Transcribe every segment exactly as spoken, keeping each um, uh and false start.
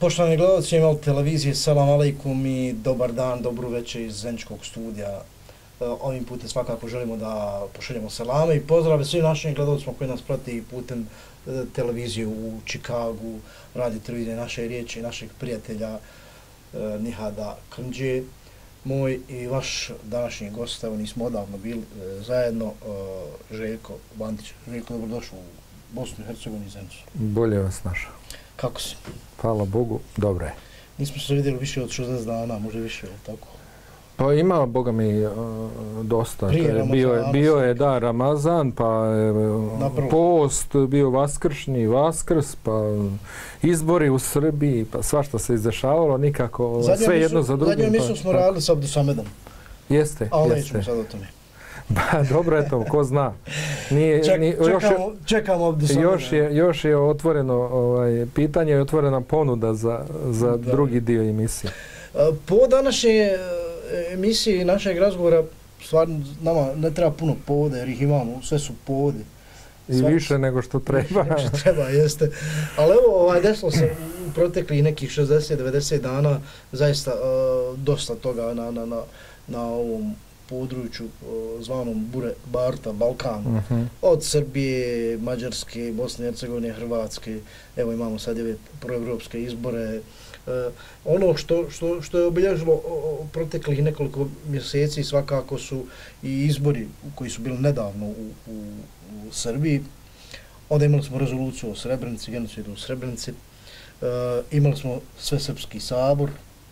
Poštovani gledalci, imali televizije, salam alejkum i dobar dan, dobru večer iz Zeničkog studija. Ovim putem svakako želimo da pošaljemo selame i pozdrave svim našim gledalcima koji nas prati putem televizije u Čikagu, radio televizije Naše riječi, našeg prijatelja Nihada Krndže. Moj i vaš današnji gost, evo nismo odavno bili zajedno, Željko Bandić. Željko, dobrodošao u Bosnu i Hercegovini i Zenicu. Bolje vas našao. Kako si? Hvala Bogu, dobro je. Nismo se vidjeli više od šezdeset dana, možda više, ili tako? Pa ima, Boga mi, uh, dosta. Prije bio je, bio je, da, Ramazan, pa uh, post, bio vaskršnji Vaskrs, pa izbori u Srbiji, pa svašta se izdešavalo, nikako, zadnje sve misu, jedno za drugim. Zadnje misu pa, smo radili sa Abdusamedom. Jeste, ali jeste. nećemo sad o tome. Ba, dobro je to, ko zna. Nije, Ček, ni, čekamo, još je, čekamo Abdusameda. Još je, još je otvoreno ovaj, pitanje i otvorena ponuda za, za drugi dio emisije. Po današnje emisiji našeg razgovora, stvarno nama ne treba puno povode jer ih imamo, sve su povode. I Sva, više nego što treba. Nego što treba, jeste. Ali evo, ovaj, desilo se u proteklih nekih šezdeset do devedeset dana zaista uh, dosta toga na, na, na, na ovom području uh, zvanom Bure Barta, Balkan. Uh-huh. Od Srbije, Mađarske, Bosne i Hercegovine, Hrvatske. Evo imamo sad ove proevropske izbore. Uh, ono što, što, što je obilježilo uh, proteklih nekoliko mjeseci svakako su i izbori koji su bili nedavno u, u, u Srbiji. Onda imali smo rezoluciju o Srebrenici, genocidu u Srebrenici. Uh, imali smo Svesrpski sabor.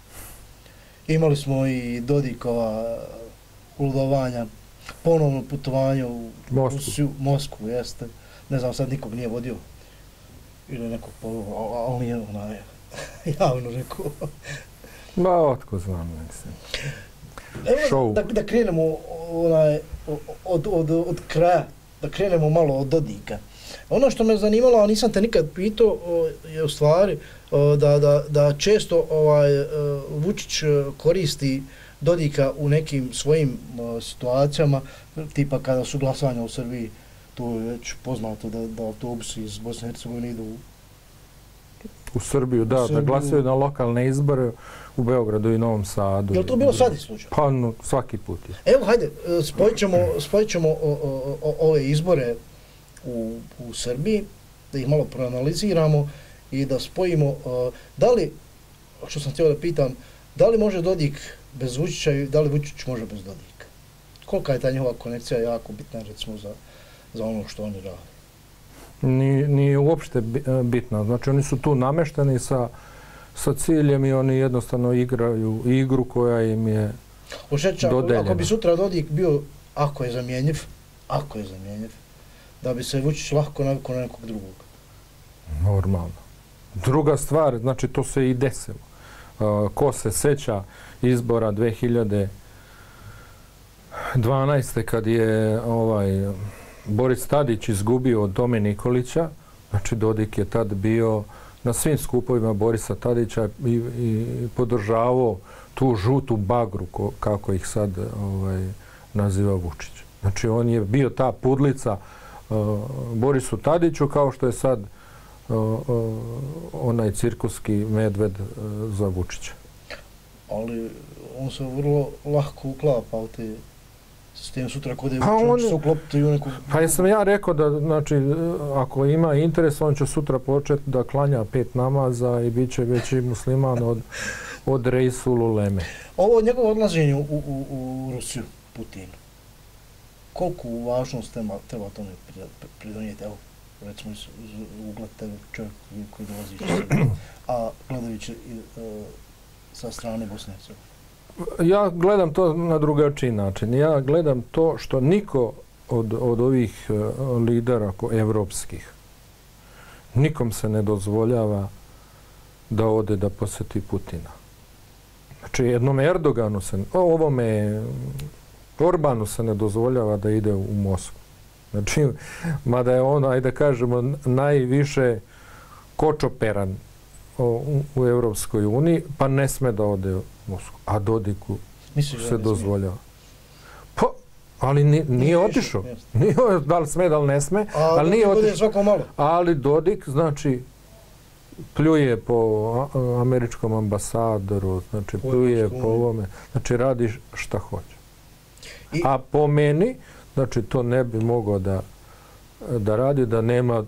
Imali smo i Dodikova uludovanja, ponovno putovanje u Moskvu. Rusiju, Moskvu, jeste. Ne znam, sad nikog nije vodio. Ili nekog poveo, ali nije onaj javno rekao. Ma, otko znam, mislim. Evo da, da krenemo onaj, od, od, od kraja, da krenemo malo od Dodika. Ono što me zanimalo, a nisam te nikad pitao, je u stvari da, da, da često ovaj, Vučić koristi Dodika u nekim svojim uh, situacijama, tipa kada su glasanja u Srbiji, to je već poznato da, da autobusi iz Bosne i Hercegovine idu u, u Srbiju, da, u Srbiju. Da glasaju na lokalne izbore u Beogradu i Novom Sadu. Je li to bilo sad i slučaj? Pa, no, svaki put je. Evo, hajde, spojit ćemo, spojit ćemo o, o, o, ove izbore u, u Srbiji, da ih malo proanaliziramo i da spojimo, uh, da li, što sam htio da pitam, da li može Dodik bez Vučića i da li Vučić može bez Dodika? Kolika je ta njihova konekcija jako bitna, recimo, za, za ono što oni rade? Nije, nije uopšte bitna. Znači, oni su tu namešteni sa, sa ciljem i oni jednostavno igraju igru koja im je Ošeća, dodeljena. Ako bi sutra Dodik bio, ako je zamjenjiv, ako je zamjenjiv, da bi se Vučić lahko navikao na nekog drugog? Normalno. Druga stvar, znači, to se i desilo. Uh, ko se seća izbora dve hiljade dvanaeste. kad je ovaj Boris Tadić izgubio od Tome Nikolića, znači Dodik je tad bio na svim skupovima Borisa Tadića i, i podržavao tu žutu bagru, ko, kako ih sad ovaj, naziva Vučić. Znači on je bio ta pudlica uh, Borisu Tadiću kao što je sad uh, uh, onaj cirkuski medved uh, za Vučića. Ali on se vrlo lahko uklapa u te sistem sutra kod je pa on će se uklopiti u neku... Pa jesam ja rekao da, znači, ako ima interes, on će sutra početi da klanja pet namaza i bit će veći musliman od, od Reisul Uleme. Ovo njegovo odlaženje u, u, u Rusiju, Putin, koliko važnost treba, treba tome pridonijeti? Evo, recimo iz ugla tebe čovjek koji dolazi iz Srbije, a gledajući uh, sa strane Bosne i Hercegovine. Ja gledam to na drugačiji način. Ja gledam to što niko od, od ovih uh, lidera evropskih, nikom se ne dozvoljava da ode da posjeti Putina. Znači jednom Erdoganu se, ovome Orbanu se ne dozvoljava da ide u Moskvu. Znači, mada je on, ajde kažemo, najviše kočoperan u, u Evropskoj uniji, pa ne sme da ode u Moskvu. A Dodiku Misliš se dozvoljava. Pa, ali ni, nije otišao. Nije, da li sme, da li ne sme. A, ali nije otišao. Ali Dodik, znači, pljuje po američkom ambasadoru, znači pljuje po ovome, znači radi šta hoće. I... A po meni, znači to ne bi mogao da, da radi, da nema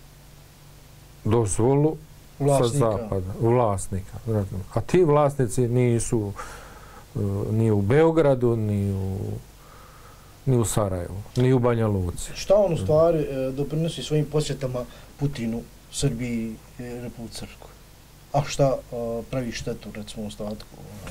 dozvolu vlasnika. Sa zapada, vlasnika. A ti vlasnici nisu ni u Beogradu, ni u, ni u Sarajevu, ni u Banja Luci. Šta on u stvari doprinosi svojim posjetama Putinu, Srbiji i Republici Srpskoj? A šta pravi štetu, recimo, u ostatku?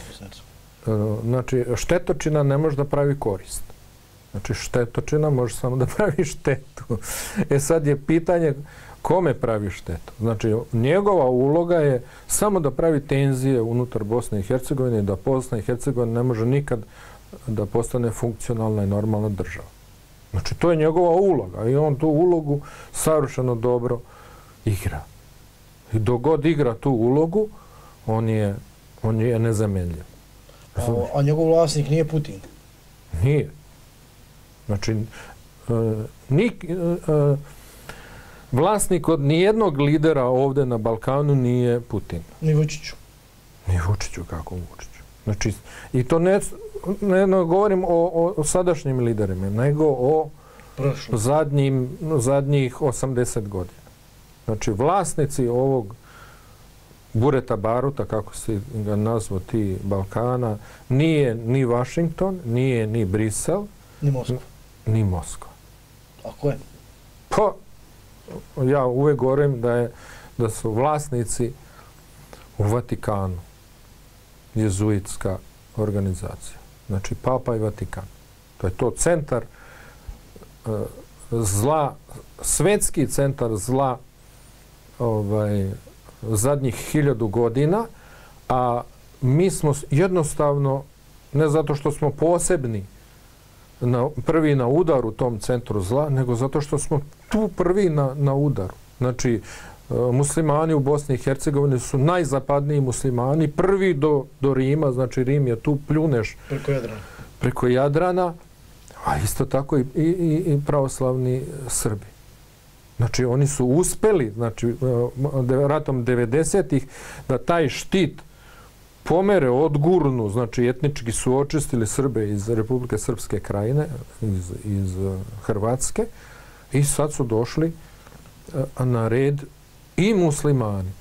Znači, štetočina ne može da pravi korist. Znači, štetočina može samo da pravi štetu. E sad je pitanje kome pravi štetu. Znači, njegova uloga je samo da pravi tenzije unutar Bosne i Hercegovine i da Bosna i Hercegovina ne može nikad da postane funkcionalna i normalna država. Znači, to je njegova uloga i on tu ulogu savršeno dobro igra. I dok god igra tu ulogu, on je, on je nezamenljiv. A, a njegov vlasnik nije Putin? Nije. Znači, uh, nik, uh, vlasnik od nijednog lidera ovdje na Balkanu nije Putin. Ni Vučiću? Ni Vučiću, kako Vučiću. Znači, i to ne, ne, ne govorim o, o, o sadašnjim liderima, nego o zadnjim, zadnjih osamdeset godina. Znači, vlasnici ovog bureta baruta, kako se ga nazvo ti Balkana, nije ni Washington, nije ni Brisel, ni Moskva. Ni Moskva. A ko je? Pa, ja uvek govorim da, je, da su vlasnici u Vatikanu jezuitska organizacija. Znači, Papa i Vatikan. To je to centar uh, zla, svetski centar zla ovaj, zadnjih hiljadu godina, a mi smo jednostavno, ne zato što smo posebni, na, prvi na udaru u tom centru zla, nego zato što smo tu prvi na, na udaru. Znači, muslimani u Bosni i Hercegovini su najzapadniji muslimani, prvi do, do Rima, znači Rim je tu, pljuneš preko Jadrana, preko Jadrana, a isto tako i, i, i pravoslavni Srbi. Znači, oni su uspeli, znači, ratom devedesetih, da taj štit pomere, odgurnu, znači, etnički su očistili Srbe iz Republike Srpske krajine, iz, iz Hrvatske, i sad su došli na red i muslimani.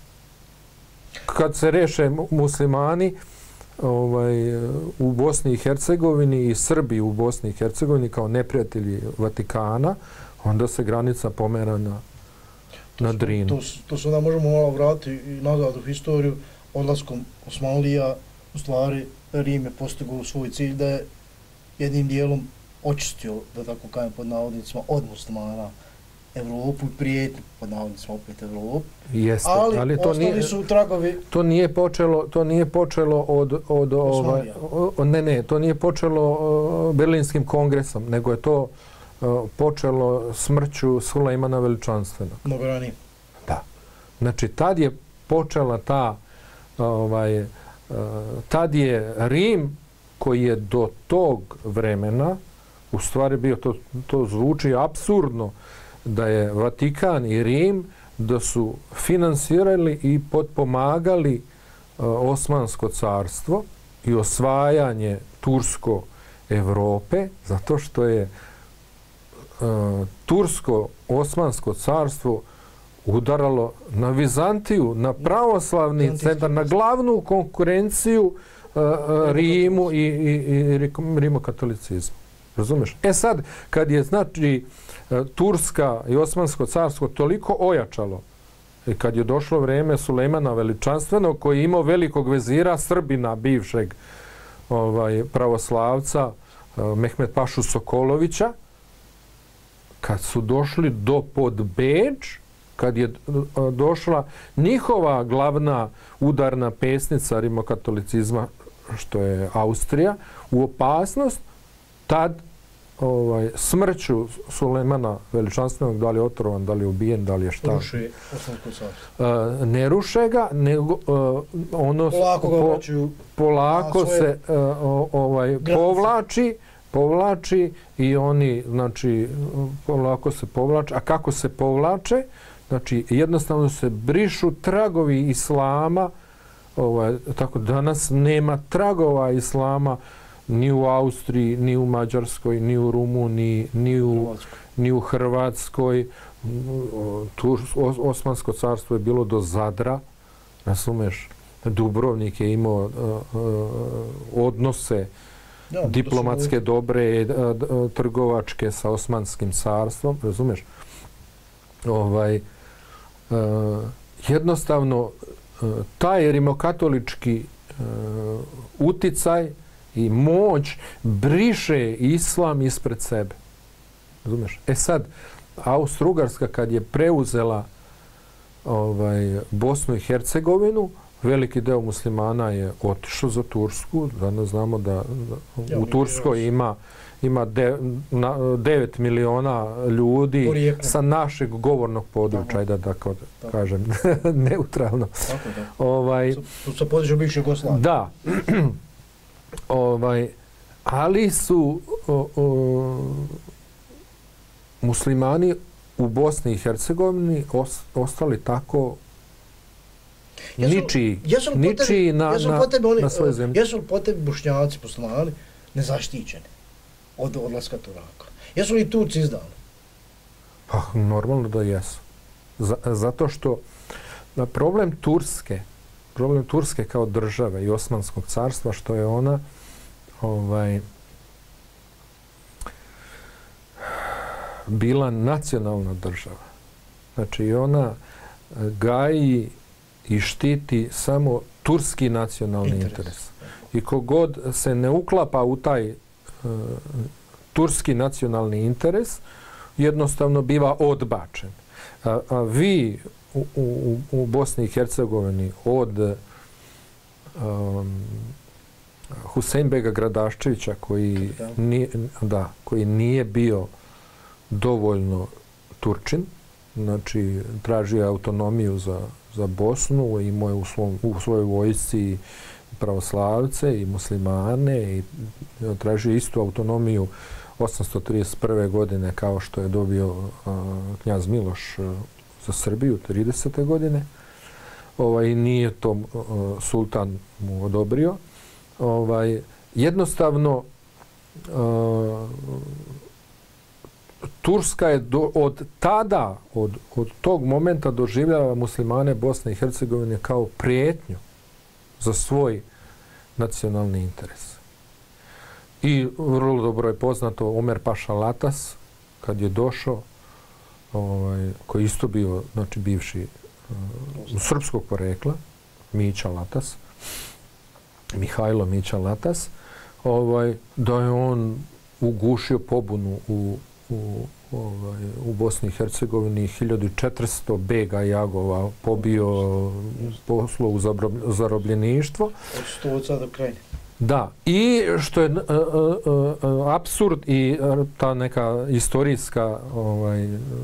Kad se reše muslimani ovaj, u Bosni i Hercegovini i Srbi u Bosni i Hercegovini kao neprijatelji Vatikana, onda se granica pomera na, na Drinu. To, to se onda možemo malo vratiti i nazad u historiju. Odlaskom Osmanlija, u stvari, Rim je postigao svoj cilj da je jednim dijelom očistio, da tako kažem pod navodnicima, od muslimana Evropu i prijetnju pod navodnicima opet Evropu. Jeste, ali, ali to ostali nije, su tragovi. To nije počelo, to nije počelo od, od ovaj, ne, ne, to nije počelo uh, Berlinskim kongresom, nego je to uh, počelo smrću Sulejmana Veličanstvenog. Mnogo ranije. Da. Znači, tad je počela ta, ovaj, uh, tad je Rim, koji je do tog vremena, u stvari bio, to, to zvuči apsurdno, da je Vatikan i Rim da su finansirali i potpomagali uh, Osmansko carstvo i osvajanje Tursko Evrope, zato što je uh, Tursko-Osmansko carstvo udaralo na Vizantiju, na pravoslavni centar, na glavnu konkurenciju uh, uh, Rimu i, i, i rimokatolicizmu. Razumeš? E sad, kad je, znači, Turska i Osmansko carstvo toliko ojačalo i kad je došlo vrijeme Sulejmana Veličanstvenog, koji je imao velikog vezira, Srbina, bivšeg ovaj, pravoslavca, Mehmed Pašu Sokolovića, kad su došli do pod Beč, kad je došla njihova glavna udarna pesnica rimokatolicizma, što je Austrija, u opasnost, tad ovaj, smrću Sulejmana Veličanstvenog, da li je otrovan, da li je ubijen, da li je šta. Ruši Osmansko carstvo. Uh, ne ruše ga, nego uh, ono polako, po, polako se uh, ovaj, povlači, povlači i oni, znači, polako se povlače. A kako se povlače? Znači, jednostavno se brišu tragovi islama, ovaj, tako danas nema tragova islama ni u Austriji, ni u Mađarskoj, ni u Rumuniji, ni u, ni u Hrvatskoj. Tur, Osmansko carstvo je bilo do Zadra, razumeš? Dubrovnik je imao uh, uh, odnose ja, diplomatske, su... dobre, uh, trgovačke sa Osmanskim carstvom, razumeš? Ovaj, uh, jednostavno, uh, taj rimokatolički uh, uticaj i moć briše islam ispred sebe. Razumeš? E sad, Austro-Ugarska kad je preuzela ovaj, Bosnu i Hercegovinu, veliki deo muslimana je otišao za Tursku. Danas znamo da, da u Turskoj ima, ima de, na, devet miliona ljudi Porijekno. Sa našeg govornog područja, da, da kao, kažem, neutralno. Tako, da. Ovaj, sa, sa područja bivše Jugoslavije. Da. ovaj, ali su o, o, muslimani u Bosni i Hercegovini os, ostali tako ničiji, ničiji na, na, oni, na svoje zemlje. Jesu li po tebi Bošnjaci, muslimani, nezaštićeni od odlaska Turaka? Jesu li Turci izdali? Pa, normalno da jesu. Z, zato što problem Turske, problem Turske kao države i Osmanskog carstva, što je ona ovaj, bila nacionalna država. Znači, ona gaji i štiti samo turski nacionalni interes. interes. I kogod se ne uklapa u taj uh, turski nacionalni interes, jednostavno biva odbačen. A, a vi u, u, u Bosni i Hercegovini od um, Husejnbega Gradaščevića koji nije, da, koji nije bio dovoljno Turčin, znači tražio autonomiju za, za Bosnu, imao je u, svom, u svojoj vojsci pravoslavce i muslimane i tražio istu autonomiju osamsto trideset prve godine kao što je dobio uh, knjaz Miloš uh, za Srbiju tridesete godine. Ovaj, nije to uh, sultan mu odobrio. Ovaj, jednostavno uh, Turska je do, od tada, od, od tog momenta doživljava muslimane Bosne i Hercegovine kao prijetnju za svoj nacionalni interes. I vrlo dobro je poznato Omer Paša Latas, kad je došao, ovaj, koji isto bio, znači, bivši uh, srpskog porekla, Mića Latas, Mihajlo Mića Latas, ovaj, da je on ugušio pobunu u U, ovaj, u Bosni i Hercegovini hiljadu četiristo bega jagova pobio, poslo u zarobljeništvo. Od Stoca do Krajine. Da. I što je uh, uh, uh, apsurd i uh, ta neka istorijska, ovaj,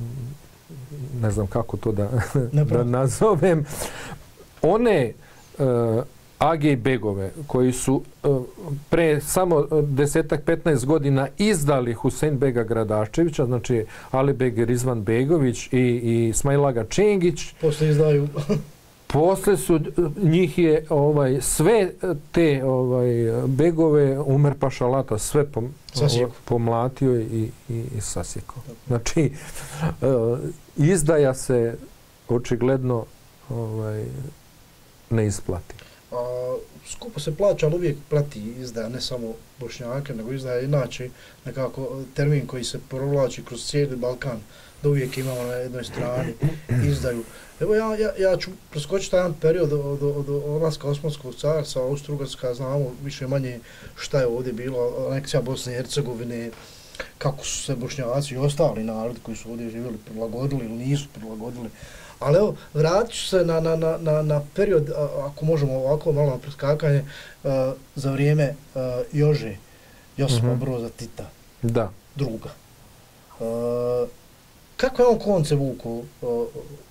ne znam kako to da, da nazovem, one uh, age i begove koji su uh, pre samo desetak petnaest godina izdali Husejnbega Gradaščevića, znači Alibeg Rizvan Begović i, i Smailaga Čengić. Posle izdaju. Posle su njih je ovaj, sve te ovaj, begove Omer Paša Latas sve pom, ovaj, pomlatio i, i, i sasjekao. Znači, uh, izdaja se očigledno ovaj, ne isplati. A, skupo se plaća, ali uvijek prati izdaja ne samo Bošnjake, nego izdaja inače nekako termin koji se provlači kroz cijeli Balkan, da uvijek imamo na jednoj strani izdaju. Evo ja, ja, ja ću preskočiti jedan period od, od, od odlaska Osmanskog carstva, Austro-Ugarska, znamo više manje šta je ovdje bilo, anekcija Bosne i Hercegovine, kako su se Bošnjaci i ostali narodi koji su ovdje živjeli prilagodili ili nisu prilagodili. Ali evo, vratit ću se na, na, na, na period, ako možemo ovako malo na preskakanje, uh, za vrijeme uh, Jože, Josipa mm-hmm. Broza Tita, da. druga. Uh, kako je on konce vuku uh, u,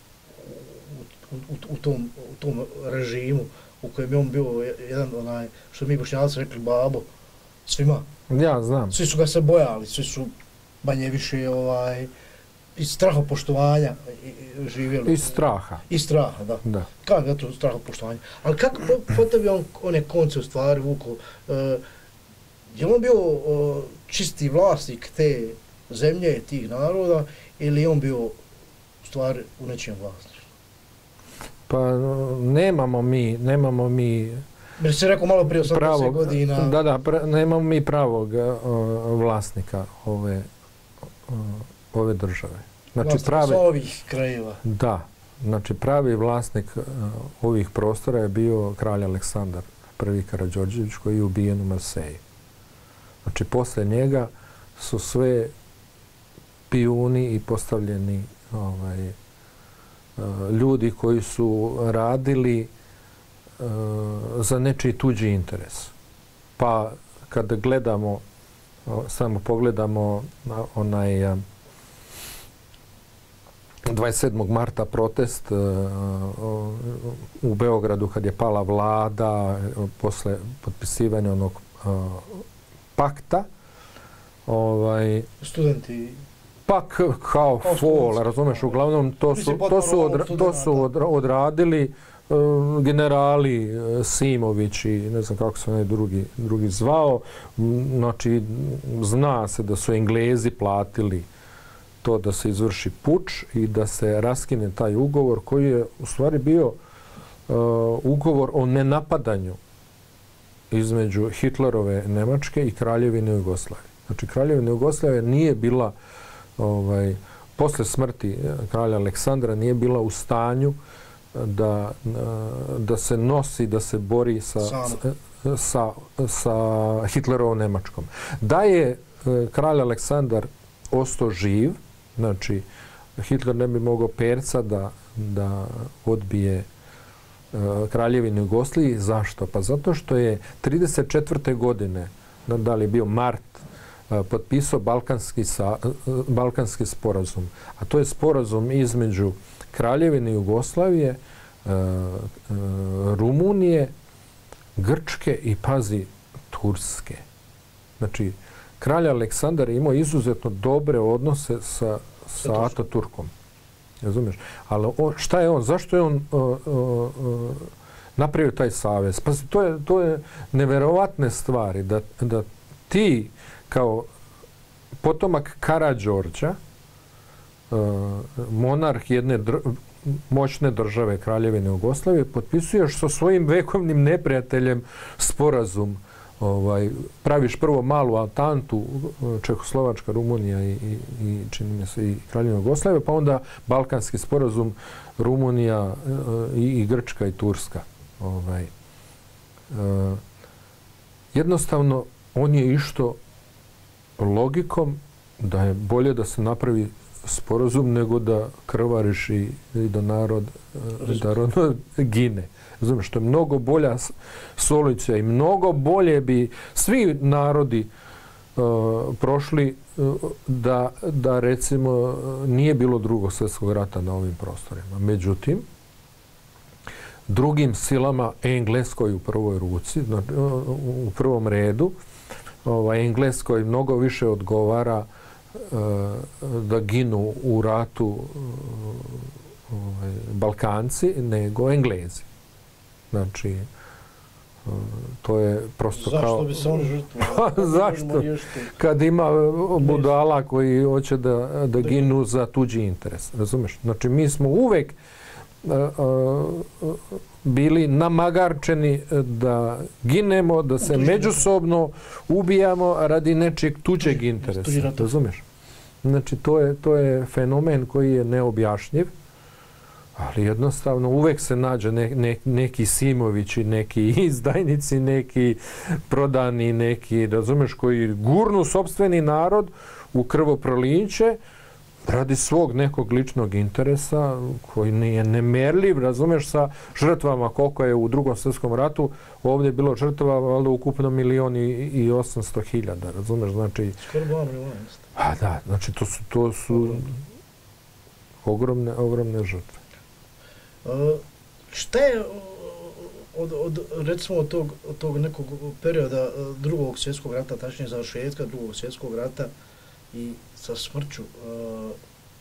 u, u, tom, u tom režimu u kojem je on bio jedan, onaj, što mi Bošnjaci rekli, babo, svima? Ja znam. Svi su ga se bojali, svi su manje više ovaj, iz strahopoštovanja živjeli. Iz straha. Iz straha, da. Da. Kako je to strahopoštovanje? Ali kako po, po tebi on one konce u stvari vuku? Uh, je on bio uh, čisti vlasnik te zemlje, tih naroda, ili je on bio u stvari u nečijem vlasništvu? Pa nemamo mi, nemamo mi Jer si rekao malo prije osamdeset godina. Da, da, pra, nemamo mi pravog uh, vlasnika ove, uh, ove države. Znači, vlasnika pravi, sa ovih krajeva. Da, znači pravi vlasnik uh, ovih prostora je bio kralj Aleksandar prvi Karađorđević koji je ubijen u Marseji. Znači, posle njega su sve pijuni i postavljeni ovaj, uh, ljudi koji su radili za nečiji tuđi interes. Pa kada gledamo, samo pogledamo onaj dvadeset sedmog marta protest u Beogradu kad je pala vlada posle potpisivanja onog pakta, ovaj, studenti pa kao fol, razumeš, uglavnom to su, to su, odra, to su odra, odradili generali Simović i ne znam kako se onaj drugi, drugi zvao. Znači, zna se da su Englezi platili to da se izvrši puč i da se raskine taj ugovor koji je u stvari bio uh, ugovor o nenapadanju između Hitlerove Nemačke i Kraljevine Jugoslavije. Znači, Kraljevina Jugoslavije nije bila, ovaj, posle smrti kralja Aleksandra, nije bila u stanju da, da se nosi, da se bori sa, sa, sa Hitlerovom Nemačkom. Da je kralj Aleksandar ostao živ, znači Hitler ne bi mogao perca da, da odbije Kraljevinu Jugoslaviju. Zašto? Pa zato što je trideset četvrte godine, da li je bio mart, potpisao Balkanski, sa, Balkanski sporazum. A to je sporazum između Kraljevine Jugoslavije, Rumunije, Grčke i, pazi, Turske. Znači, kralj Aleksandar je imao izuzetno dobre odnose sa, sa Ataturkom. Razumiješ? Ali on, šta je on? Zašto je on uh, uh, napravio taj savez? Pa to je, to je neverovatne stvari da, da ti kao potomak Karađorđa, uh, monarh jedne dr moćne države Kraljevine Jugoslavije, potpisuješ sa svojim vekovnim neprijateljem sporazum. Ovaj, praviš prvo malu Antantu, Čehoslovačka, Rumunija i, i, i čini mi se i Kraljevina Jugoslavija, pa onda Balkanski sporazum Rumunija i, i Grčka i Turska. Ovaj, e, jednostavno, on je išto logikom da je bolje da se napravi sporazum nego da krvariš i, i da narod, da narod gine. Znam, što je mnogo bolja solucija i mnogo bolje bi svi narodi uh, prošli uh, da, da recimo nije bilo drugog svjetskog rata na ovim prostorima. Međutim, drugim silama, Engleskoj u prvoj ruci, u prvom redu, ovaj, Engleskoj mnogo više odgovara uh, da ginu u ratu uh, ovaj, Balkanci nego Englezi. Znači, to je prosto zašto kao... Zašto bi se on žrtvovao? Zašto? Kad ima budala koji hoće da, da ginu za tuđi interes. Razumeš? Znači, mi smo uvek uh, uh, bili namagarčeni da ginemo, da se međusobno ubijamo radi nečeg tuđeg interesa. Razumeš? Znači, to je, to je fenomen koji je neobjašnjiv. Ali jednostavno uvek se nađe ne, ne, neki Simovići, neki izdajnici, neki prodani, neki, razumeš, koji gurnu sopstveni narod u krvoproliće radi svog nekog ličnog interesa koji nije nemerljiv, razumeš, sa žrtvama koliko je u Drugom svjetskom ratu. Ovdje je bilo žrtava valjda ukupno milion i osamsto hiljada, razumeš, znači... Skoro dva miliona. A da, znači to su, to su ogromne, ogromne žrtve. Uh, šta je od, od, recimo od tog, od tog nekog perioda Drugog svjetskog rata, tačnije završetka Drugog svjetskog rata i sa smrću uh,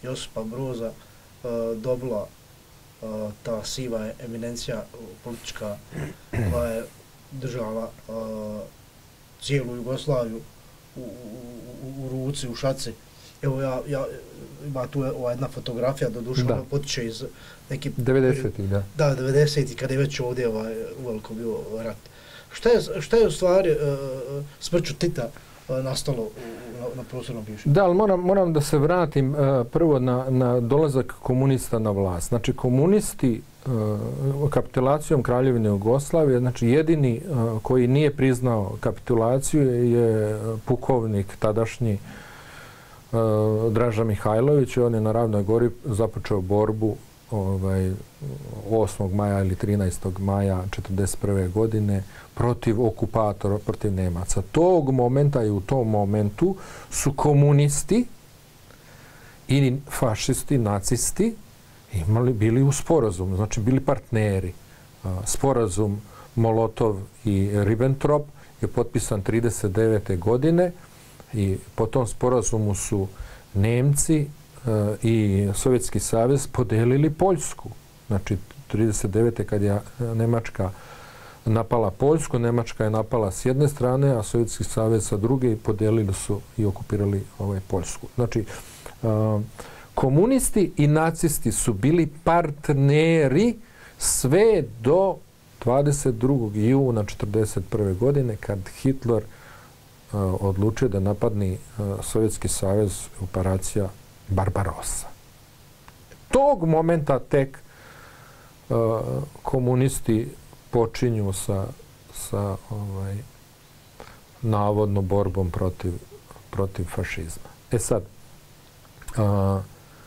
Josipa Broza dobila ta siva eminencija politička koja je držala cijelu Jugoslaviju u, u, u ruci, u šaci. Evo ja, ja ima tu ova jedna fotografija, doduše ona potiče iz neki... devedesetih, da. Da, devedesetih, kada je već ovdje ovaj, uveliko bio rat. Šta je, šta je u stvari uh, smrću Tita uh, nastalo u, na, na prostornom bivšem? Da, ali moram, moram da se vratim uh, prvo na, na dolazak komunista na vlast. Znači, komunisti uh, kapitulacijom Kraljevine Jugoslavije, znači jedini uh, koji nije priznao kapitulaciju je pukovnik tadašnji uh, Draža Mihajlović. On je na Ravnoj Gori započeo borbu ovaj, osmog maja ili trinaestog maja četrdeset prve godine protiv okupatora, protiv Nemaca. Tog momenta i u tom momentu su komunisti i fašisti, nacisti imali, bili u sporazumu, znači bili partneri. Sporazum Molotov i Ribbentrop je potpisan trideset devete godine i po tom sporazumu su Nemci i Sovjetski savez podelili Poljsku. Znači, trideset devete kad je Nemačka napala Poljsku, Nemačka je napala s jedne strane, a Sovjetski savez sa druge i podelili su i okupirali ovaj Poljsku. Znači, komunisti i nacisti su bili partneri sve do dvadeset drugog juna četrdeset prve godine kad Hitler odlučio da napadne Sovjetski savez, operacija Barbarossa. Tog momenta tek uh, komunisti počinju sa, sa ovaj, navodno borbom protiv, protiv fašizma. E sad, uh,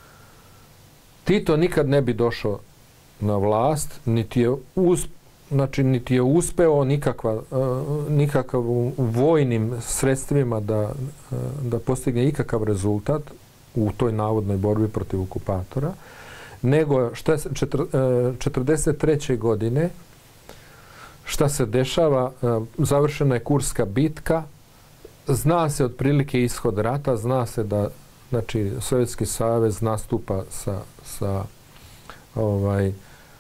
Tito nikad ne bi došao na vlast, niti je, uz, znači, niti je uspeo nikakva, uh, nikakav u vojnim sredstvima da, uh, da postigne ikakav rezultat u toj navodnoj borbi protiv okupatora, nego šta je četrdeset treće godine šta se dešava, završena je Kurska bitka, zna se otprilike ishod rata, zna se da znači, Sovjetski savez nastupa sa, sa ovaj, e,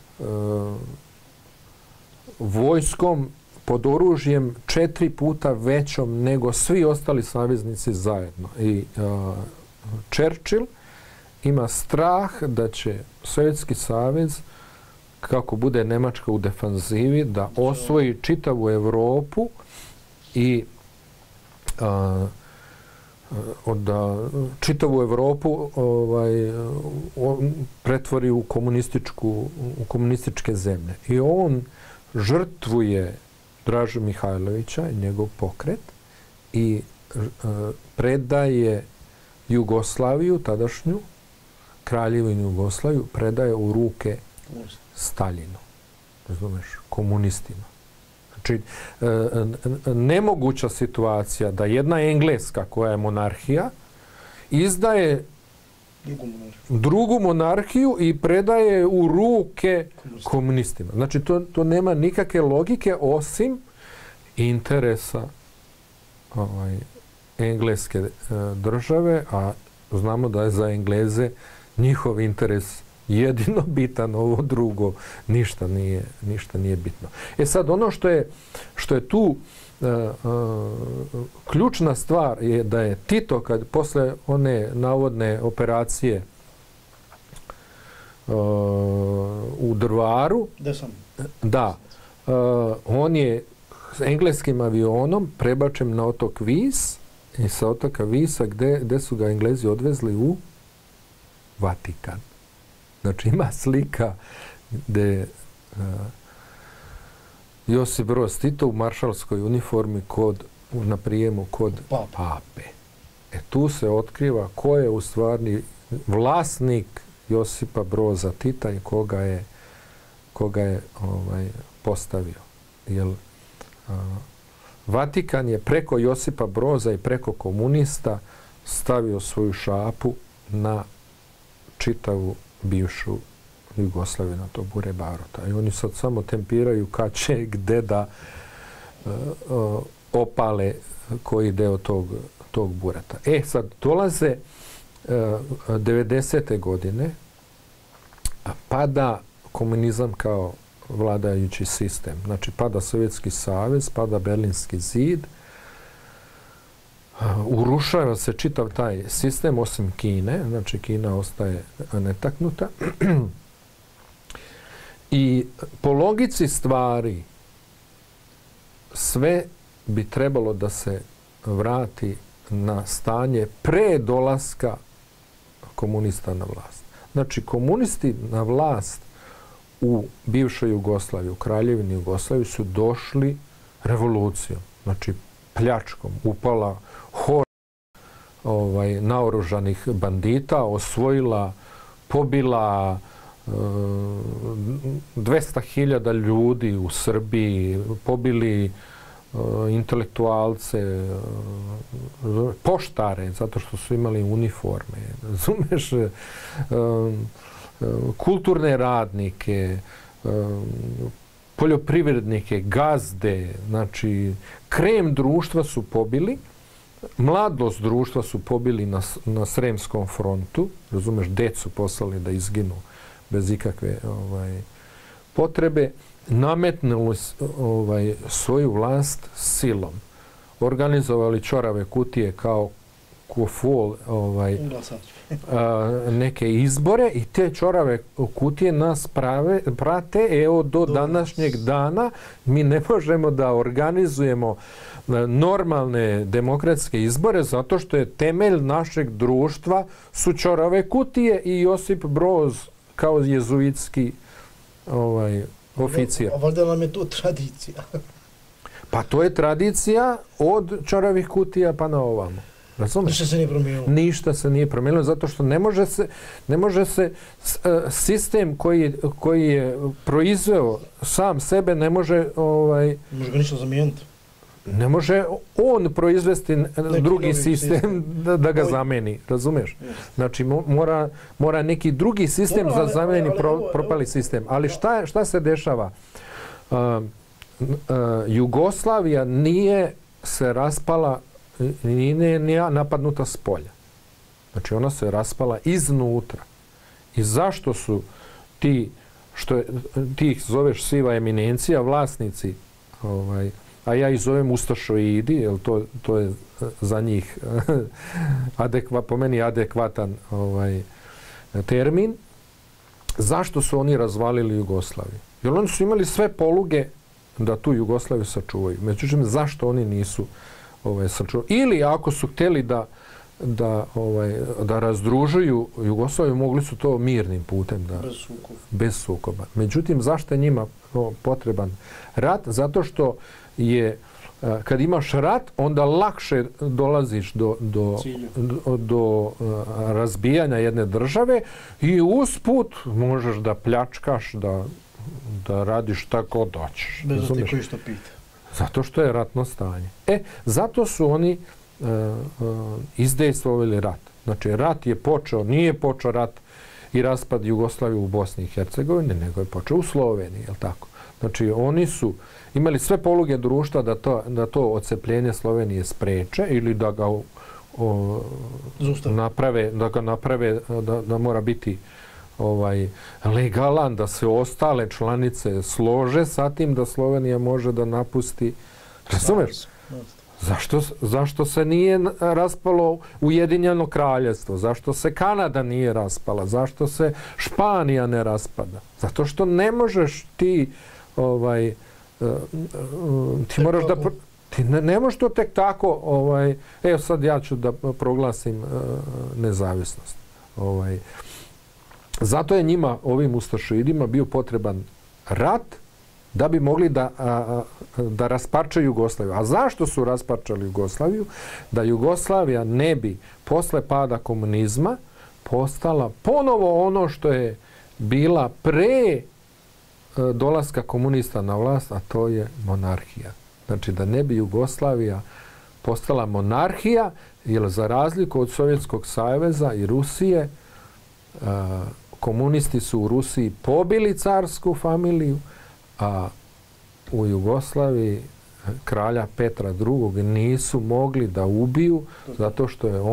vojskom pod oružjem četiri puta većom nego svi ostali saveznici zajedno. I a, Churchill ima strah da će Sovjetski savez, kako bude Nemačka u defanzivi, da osvoji čitavu Europu i a, da čitavu Europu ovaj, pretvori u, komunističku, u komunističke zemlje. I on žrtvuje Dražu Mihajlovića i njegov pokret i a, predaje Jugoslaviju, tadašnju Kraljevinu Jugoslaviju, predaje u ruke Staljinu, razumeš, komunistima. Znači, nemoguća situacija da jedna Engleska, koja je monarhija, izdaje drugu monarhiju, drugu monarhiju i predaje u ruke komunistima. komunistima. Znači, to, to nema nikakve logike osim interesa ovaj, engleske e, države, a znamo da je za Engleze njihov interes jedino bitan, ovo drugo ništa nije, ništa nije bitno. E sad, ono što je, što je tu uh, uh, ključna stvar je da je Tito, kad posle one navodne operacije uh, u Drvaru, da, sam. da uh, on je s engleskim avionom prebačen na otok Vis i sa otoka Visa gde, gde su ga Englezi odvezli u Vatikan. Znači, ima slika gde uh, Josip Broz Tito u maršalskoj uniformi kod, na prijemu kod Pape. Pape. E tu se otkriva ko je u stvari vlasnik Josipa Broza Tita i koga je, koga je ovaj, postavio. Jer uh, Vatikan je preko Josipa Broza i preko komunista stavio svoju šapu na čitavu bivšu Jugoslaviju, na to bure barota. I oni sad samo tempiraju kad će, gde da uh, uh, opale koji deo tog, tog bureta. E, sad dolaze devedesete godine pada komunizam kao vladajući sistem. Znači, pada Sovjetski savez, pada Berlinski zid, urušava se čitav taj sistem, osim Kine. Znači, Kina ostaje netaknuta. I po logici stvari sve bi trebalo da se vrati na stanje pre dolaska komunista na vlast. Znači, komunisti na vlast u bivšoj Jugoslaviji, u Kraljevini Jugoslaviji su došli revolucijom. Znači, pljačkom. Upala hor ovaj, naoružanih bandita, osvojila, pobila dvesta hiljada ljudi u Srbiji, pobili intelektualce, poštare, zato što su imali uniforme, razumeš, kulturne radnike, poljoprivrednike, gazde, znači krem društva su pobili, mladost društva su pobili na, na Sremskom frontu, razumeš, decu poslali da izginu bez ikakve ovaj, potrebe, nametnuli ovaj, svoju vlast silom. Organizovali čorave kutije kao kufol ovaj, a, neke izbore i te čorave kutije nas prave, prate evo do današnjeg dana. Mi ne možemo da organizujemo normalne demokratske izbore zato što je temelj našeg društva su čorave kutije i Josip Broz kao jezuitski ovaj, oficijal. A valjda nam je to tradicija. Pa to je tradicija od čoravih kutija pa na ovamo. Razumeš? Ništa se nije promijenilo. Ništa se nije promijenilo zato što ne može se, ne može se sistem koji, koji je proizveo sam sebe ne može... Ovaj, ne može ga ništa zamijeniti. Ne može on proizvesti neki drugi sistem, sistem. Da, da ga Oj. zameni, razumeš? Yes. Znači mora, mora neki drugi sistem Dobro, ali, za zameni ali, pro, ali, propali sistem. Ali šta, šta se dešava? Uh, uh, Jugoslavija nije se raspala, nije, nije napadnuta s polja. Znači ona se raspala iznutra. I zašto su ti, što ti ih zoveš siva eminencija, vlasnici, ovaj, a ja ih zovem ustašoidi, jer to, to je za njih adekva, po meni adekvatan ovaj, termin. Zašto su oni razvalili Jugoslaviju? Jer oni su imali sve poluge da tu Jugoslaviju sačuvaju. Međutim, zašto oni nisu ovaj, sačuvali? Ili ako su htjeli da, da, ovaj, da razdružuju Jugoslaviju, mogli su to mirnim putem. Da, bez sukoba. Bez sukoba. Međutim, zašto je njima potreban rat? Zato što je, kad imaš rat, onda lakše dolaziš do, do, do, do razbijanja jedne države i usput možeš da pljačkaš, da, da radiš tako doćeš. Bez da te koji što pita. Zato što je ratno stanje. E, zato su oni uh, uh, izdejstvovali rat. Znači, rat je počeo, nije počeo rat i raspad Jugoslavije u Bosni i Hercegovini, nego je počeo u Sloveniji, je li tako? Znači, oni su imali sve poluge društva da to, da to odcepljenje Slovenije spreče ili da ga o, naprave, da ga naprave, da, da mora biti ovaj, legalan, da se ostale članice slože sa tim da Slovenija može da napusti. Razumeš? Zašto, zašto se nije raspalo Ujedinjeno kraljevstvo? Zašto se Kanada nije raspala? Zašto se Španija ne raspada? Zato što ne možeš ti ovaj, ti moraš da ti ne, ne možeš to tek tako ovaj, evo sad ja ću da proglasim nezavisnost. Ovaj, zato je njima, ovim ustašoidima, bio potreban rat da bi mogli da, a, da rasparčaju Jugoslaviju. A zašto su rasparčali Jugoslaviju? Da Jugoslavija ne bi posle pada komunizma postala ponovo ono što je bila pre dolaska komunista na vlast, a to je monarhija. Znači da ne bi Jugoslavija postala monarhija, jer za razliku od Sovjetskog saveza i Rusije, a, komunisti su u Rusiji pobili carsku familiju, a u Jugoslaviji kralja Petra drugog nisu mogli da ubiju zato što je on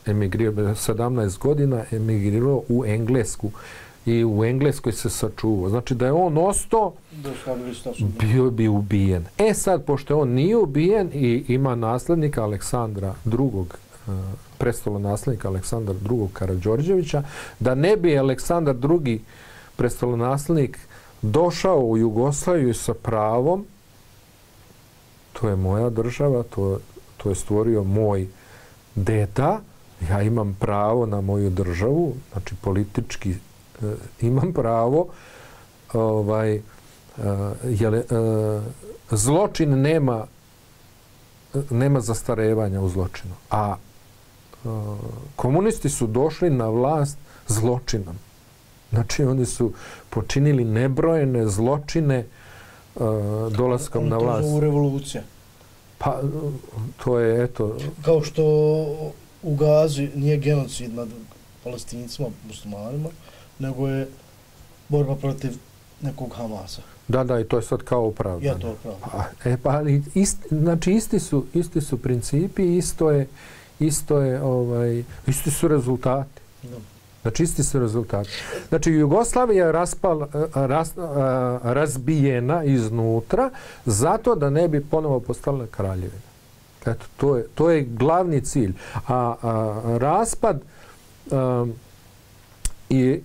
emigrirao, sedamnaest godina emigrirao u Englesku i u Engleskoj se sačuvao. Znači da je on ostao, bio bi ubijen. E sad, pošto on nije ubijen i ima naslednika Aleksandra drugog, prestolonaslednika Aleksandra drugog Karađorđevića, da ne bi Aleksandar drugi prestolonaslednik došao u Jugoslaviju sa pravom, to je moja država, to, to je stvorio moj deda, ja imam pravo na moju državu, znači politički e, imam pravo, ovaj, e, jer, e, zločin nema, nema zastarevanja u zločinu, a e, komunisti su došli na vlast zločinom. Znači oni su počinili nebrojene zločine uh, dolaskom na vlast. To zovu revolucija. Pa to je, eto... Kao što u Gazi nije genocid nad Palestincima, muslimanima, nego je borba protiv nekog Hamasa. Da, da, i to je sad kao opravdano. Ja to opravdano. Pa, e, pa, ali ist, znači isti su, isti su principi, isto je, isto je, ovaj, isti su rezultati. Da. Znači, isti su rezultati. Znači, Jugoslavija je raspal, ras, razbijena iznutra zato da ne bi ponovo postala kraljevina. Eto, to je, to je glavni cilj. A, a raspad a, i,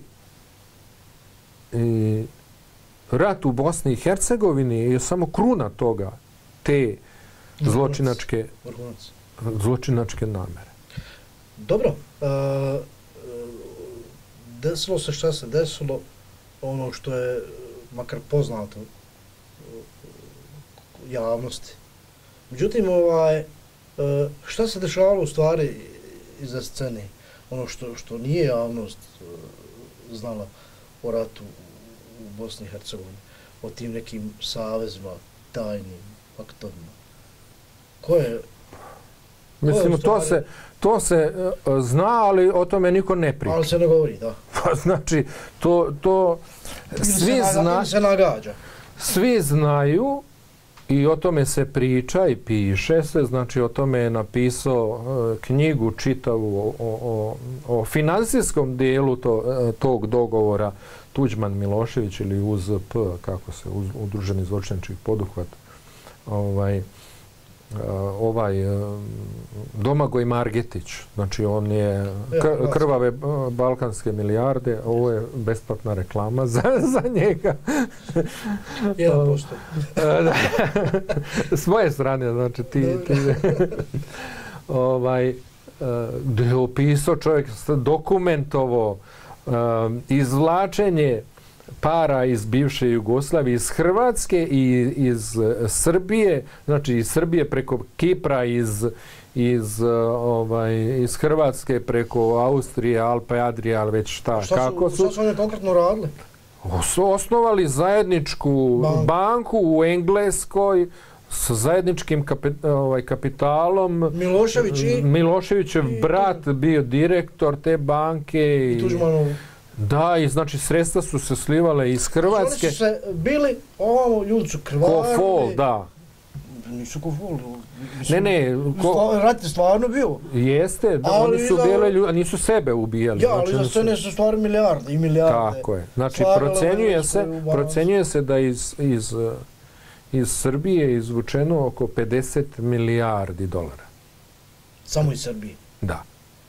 i rat u Bosni i Hercegovini je samo kruna toga, te zločinačke, zločinačke namere. Dobro. A... Desilo se šta se desilo, ono što je makar poznato javnosti. Međutim, ovaj, šta se dešavalo u stvari iza scene? Ono što, što nije javnost znala o ratu u Bosni i Hercegovini, o tim nekim savezima, tajnim faktorima. Ko je... Mislim, to se, to se uh, zna, ali o tome niko ne priča. Ali se ne govori, da. Pa znači, to, to svi, zna, se nagađa. Svi znaju i o tome se priča i piše se, znači o tome je napisao uh, knjigu čitavu o, o, o, o finansijskom dijelu to, uh, tog dogovora Tuđman-Milošević ili U Z P, kako se, uz, Udruženi zločinački poduhvat, ovaj, Uh, ovaj uh, Domagoj Margetić, znači on je k- krvave uh, balkanske milijarde, ovo je besplatna reklama za, za njega. jedan posto. S moje strane, znači ti... ti ovaj, uh, gdje je opisao čovjek dokumentovo uh, izvlačenje para iz bivše Jugoslavije, iz Hrvatske i iz Srbije, znači iz Srbije preko Kipra, iz, iz, ovaj, iz Hrvatske preko Austrije, Alpe, Adrije, ali već šta. Šta su, kako su, šta su oni konkretno radili? Su osnovali zajedničku banku, banku u Engleskoj sa zajedničkim kapi, ovaj, kapitalom. Milošević i... Miloševićev i, brat bio direktor te banke. I Tuđmanov. Da, i znači sredstva su se slivale iz Hrvatske. Znači, oni su se bili, ovamo ljudi su krvarili. Ko fol, da. Nisu ko fol. Ne, ne. Ko... Rat je stvarno bio. Jeste, da, oni su za... bili ljudi, a nisu sebe ubijali. Ja, znači, ali za scene su stvari milijarde i milijarde. Tako je. Znači, procenjuje se, procenjuje se da iz, iz, iz Srbije je izvučeno oko pedeset milijardi dolara. Samo iz Srbije? Da.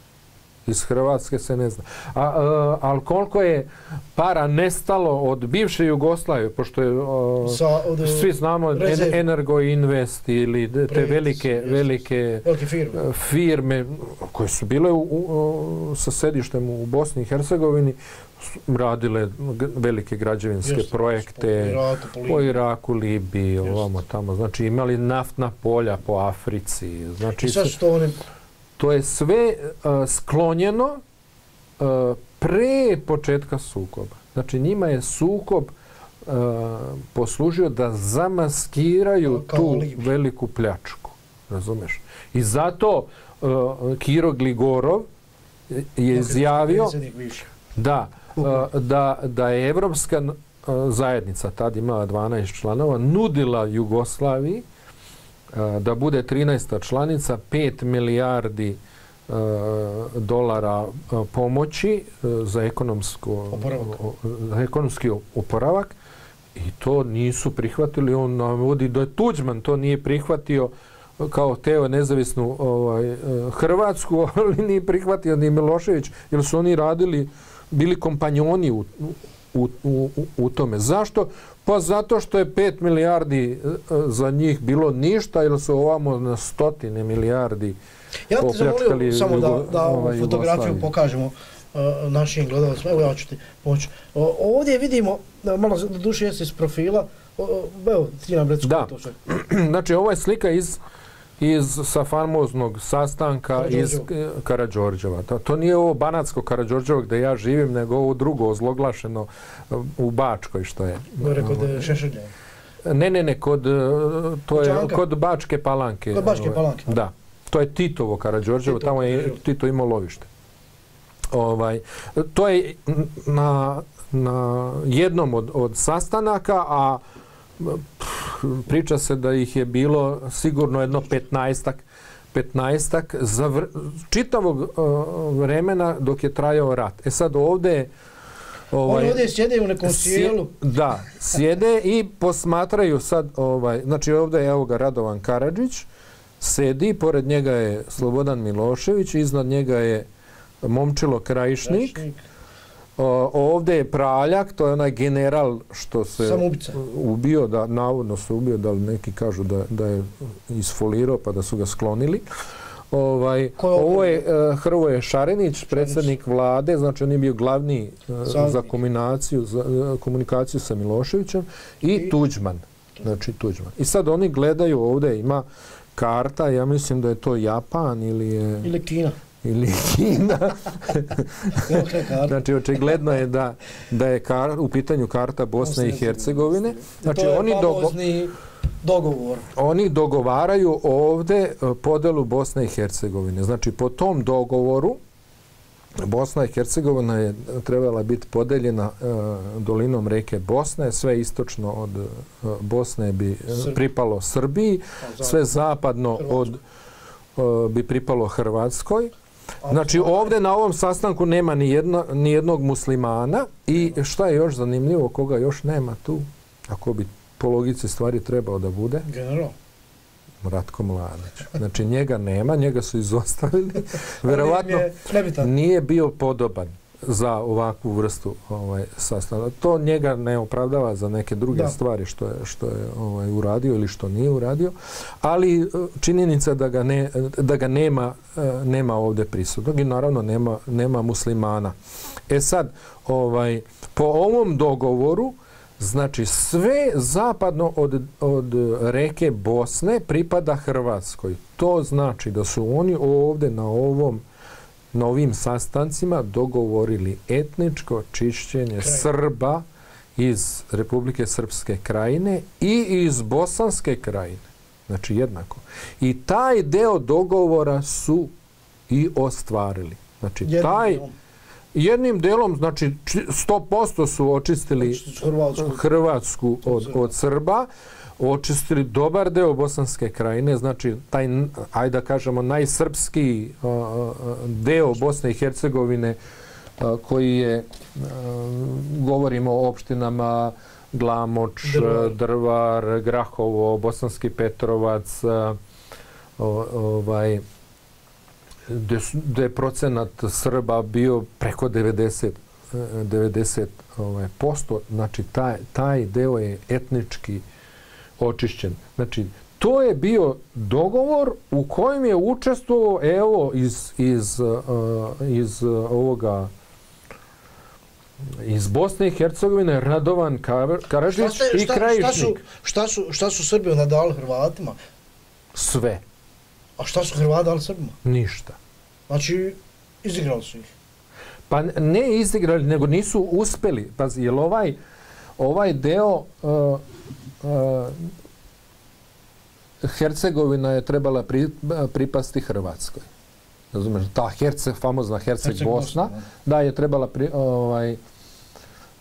Iz Hrvatske se ne zna. A, a, ali koliko je para nestalo od bivše Jugoslavije, pošto je, a, Sa, od, svi znamo en, Energo Invest ili te Prejec, velike, jest, velike, velike firme. firme koje su bile u, u, sa sedištem u Bosni i Hercegovini, radile velike građevinske jest, projekte po Iraku, po, po Iraku, Libiji, ovamo tamo. Znači imali naftna polja po Africi. Znači, I sad što oni... To je sve uh, sklonjeno uh, pre početka sukoba. Znači njima je sukob uh, poslužio da zamaskiraju Kao tu Libija. veliku pljačku. Razumeš? I zato uh, Kiro Gligorov je izjavio da, uh, da, da je Evropska uh, zajednica, tad imala dvanaest članova, nudila Jugoslaviji da bude trinaesta članica, pet milijardi dolara pomoći za, za ekonomski oporavak i to nisu prihvatili. On navodi da je Tuđman to nije prihvatio kao teo nezavisnu ovaj, Hrvatsku, ali nije prihvatio ni Milošević, jer su oni radili, bili kompanjoni u, u, u, u tome. Zašto? Pa zato što je pet milijardi za njih bilo ništa, jer su ovamo na stotine milijardi ja ti zamolio samo da, da ovaj, fotografiju pokažemo uh, našim gledalcima. Evo ja ću ti pomoći. Uh, ovdje vidimo, malo do duše jesi iz profila, uh, evo ti nam reći da. To sve. Znači ovo je slika iz iz sa famoznog sastanka iz Karađorđeva. To, to nije ovo banatsko Karađorđevo gdje ja živim, nego ovo drugo ozloglašeno u Bačkoj što je. Gore kod Šešelja? Ne, ne, ne, kod, to je kod Bačke Palanke. Kod Bačke Palanke? Da. To je Titovo Karađorđevo, Tito, tamo je Tito imao lovište. Ovaj, to je na, na jednom od, od sastanaka, a priča se da ih je bilo sigurno jedno petnaestak, petnaestak za vr, čitavog uh, vremena dok je trajao rat. E sad ovdje ovaj, oni ovdje sjede u nekom sjelu. Da, sjede i posmatraju sad, ovaj, znači ovdje je evo ga Radovan Karadžić, sedi, pored njega je Slobodan Milošević, iznad njega je Momčilo Krajišnik. Krajišnik. O, ovdje je Praljak, to je onaj general što se Samoubica. ubio, da, navodno se ubio, da neki kažu da, da je isfolirao pa da su ga sklonili. Ovaj, ovo je uh, Hrvoje Šarenić, predsjednik vlade, znači on je bio glavni uh, za, komunikaciju, za uh, komunikaciju sa Miloševićem i, I Tuđman. Znači Tuđman. I sad oni gledaju ovdje, ima karta, ja mislim da je to Japan ili je... Ili Kina. Ili Kina. Znači, očigledno je da, da je kar, u pitanju karta Bosne i Hercegovine. Znači, to je oni famozni dogovor. Oni dogovaraju ovdje podelu Bosne i Hercegovine. Znači, po tom dogovoru Bosna i Hercegovina je trebala biti podeljena uh, dolinom reke Bosne, sve istočno od uh, Bosne bi uh, pripalo Srbiji, sve zapadno od uh, bi pripalo Hrvatskoj. Znači ovdje na ovom sastanku nema ni, jedno, ni jednog muslimana i šta je još zanimljivo, koga još nema tu, ako bi po logici stvari trebao da bude? General. Ratko Mladić. Znači njega nema, njega su izostavili. Verovatno nije bio podoban za ovakvu vrstu ovaj, sastanka. To njega ne opravdava za neke druge da. stvari što je, što je ovaj, uradio ili što nije uradio, ali činjenica da ga, ne, da ga nema, nema ovdje prisutnog i naravno nema, nema muslimana. E sad, ovaj, po ovom dogovoru, znači sve zapadno od, od reke Bosne pripada Hrvatskoj. To znači da su oni ovdje na ovom na ovim sastancima dogovorili etničko čišćenje Kraj. Srba iz Republike Srpske krajine i iz Bosanske krajine. Znači jednako. I taj deo dogovora su i ostvarili. Znači jednim taj delom. jednim delom, znači sto posto su očistili Hrvatsku, Hrvatsku od, od Srba, očistili dobar deo Bosanske krajine, znači taj, ajde da kažemo, najsrpski uh, deo Bosne i Hercegovine uh, koji je, uh, govorimo o opštinama Glamoč, Drvar, Drvar Grahovo, Bosanski Petrovac, uh, ovaj, gdje je procenat Srba bio preko devedeset, devedeset ovaj, posto, znači taj, taj deo je etnički očišćen. Znači, to je bio dogovor u kojem je učestvovao, evo, iz, iz, uh, iz ovoga iz Bosne i Hercegovine Radovan Karadžić i Krajišnik. Šta su, šta su, šta su Srbi onda dali Hrvatima? Sve. A šta su Hrvati dali Srbima? Ništa. Znači, izigrali su ih? Pa ne izigrali, nego nisu uspeli. Pazi, jer ovaj, ovaj deo uh, Uh, Hercegovina je trebala pri, pripasti Hrvatskoj. Razumeš, ta Herce, famozna Herceg Bosna, da je trebala pri, ovaj,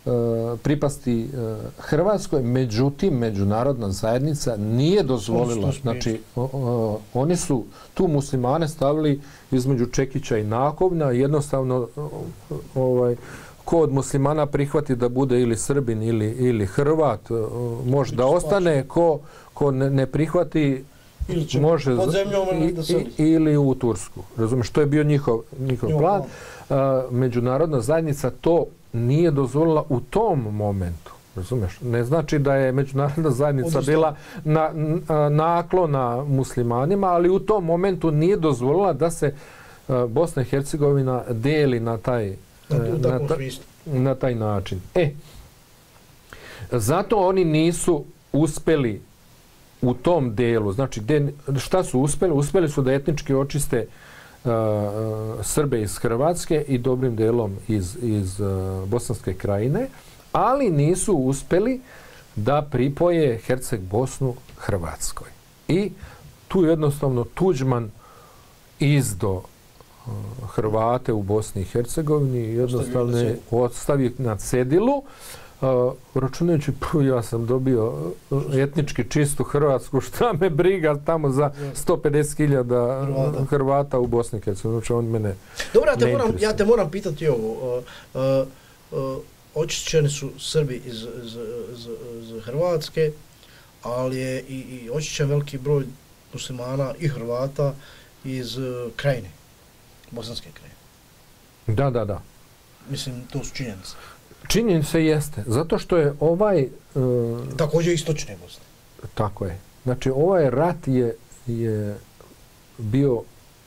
pripasti Hrvatskoj, međutim međunarodna zajednica nije dozvolila, znači o, o, oni su tu muslimane stavili između čekića i nakovnja, jednostavno ovaj, ko od muslimana prihvati da bude ili Srbin ili, ili Hrvat, može da ostane, ko, ko ne, ne prihvati ili može pod zemljom ili, da i, ili u Tursku. Razumiješ, to je bio njihov, njihov plan. A, međunarodna zajednica to nije dozvolila u tom momentu. Razumiješ? Ne znači da je međunarodna zajednica Odnosno. bila na, na, naklona muslimanima, ali u tom momentu nije dozvolila da se a, Bosna i Hercegovina deli na taj, na, na, ta, na taj način. E, zato oni nisu uspeli u tom delu, znači de, šta su uspeli? Uspeli su da etnički očiste uh, Srbe iz Hrvatske i dobrim delom iz, iz uh, Bosanske krajine, ali nisu uspeli da pripoje Herceg Bosnu Hrvatskoj. I tu jednostavno Tuđman izdo uh, Hrvate u Bosni i Hercegovini jednostavno je ostavio na cedilu. Uh, računajući, ja sam dobio etnički čistu Hrvatsku, šta me briga tamo za sto pedeset hiljada Hrvata. Hrvata u Bosni i Hercegovini. Znači, on mene Dobro, ja te, moram, ja te moram pitati ovo. Uh, uh, uh, očišćeni su Srbi iz, iz, iz, iz Hrvatske, ali je i, i očišćen veliki broj muslimana i Hrvata iz uh, krajine, Bosanske krajine. Da, da, da. Mislim, to su činjenice. Činjenica jeste, zato što je ovaj... Uh, Također istočne Bosne. Tako je. Znači, ovaj rat je, je bio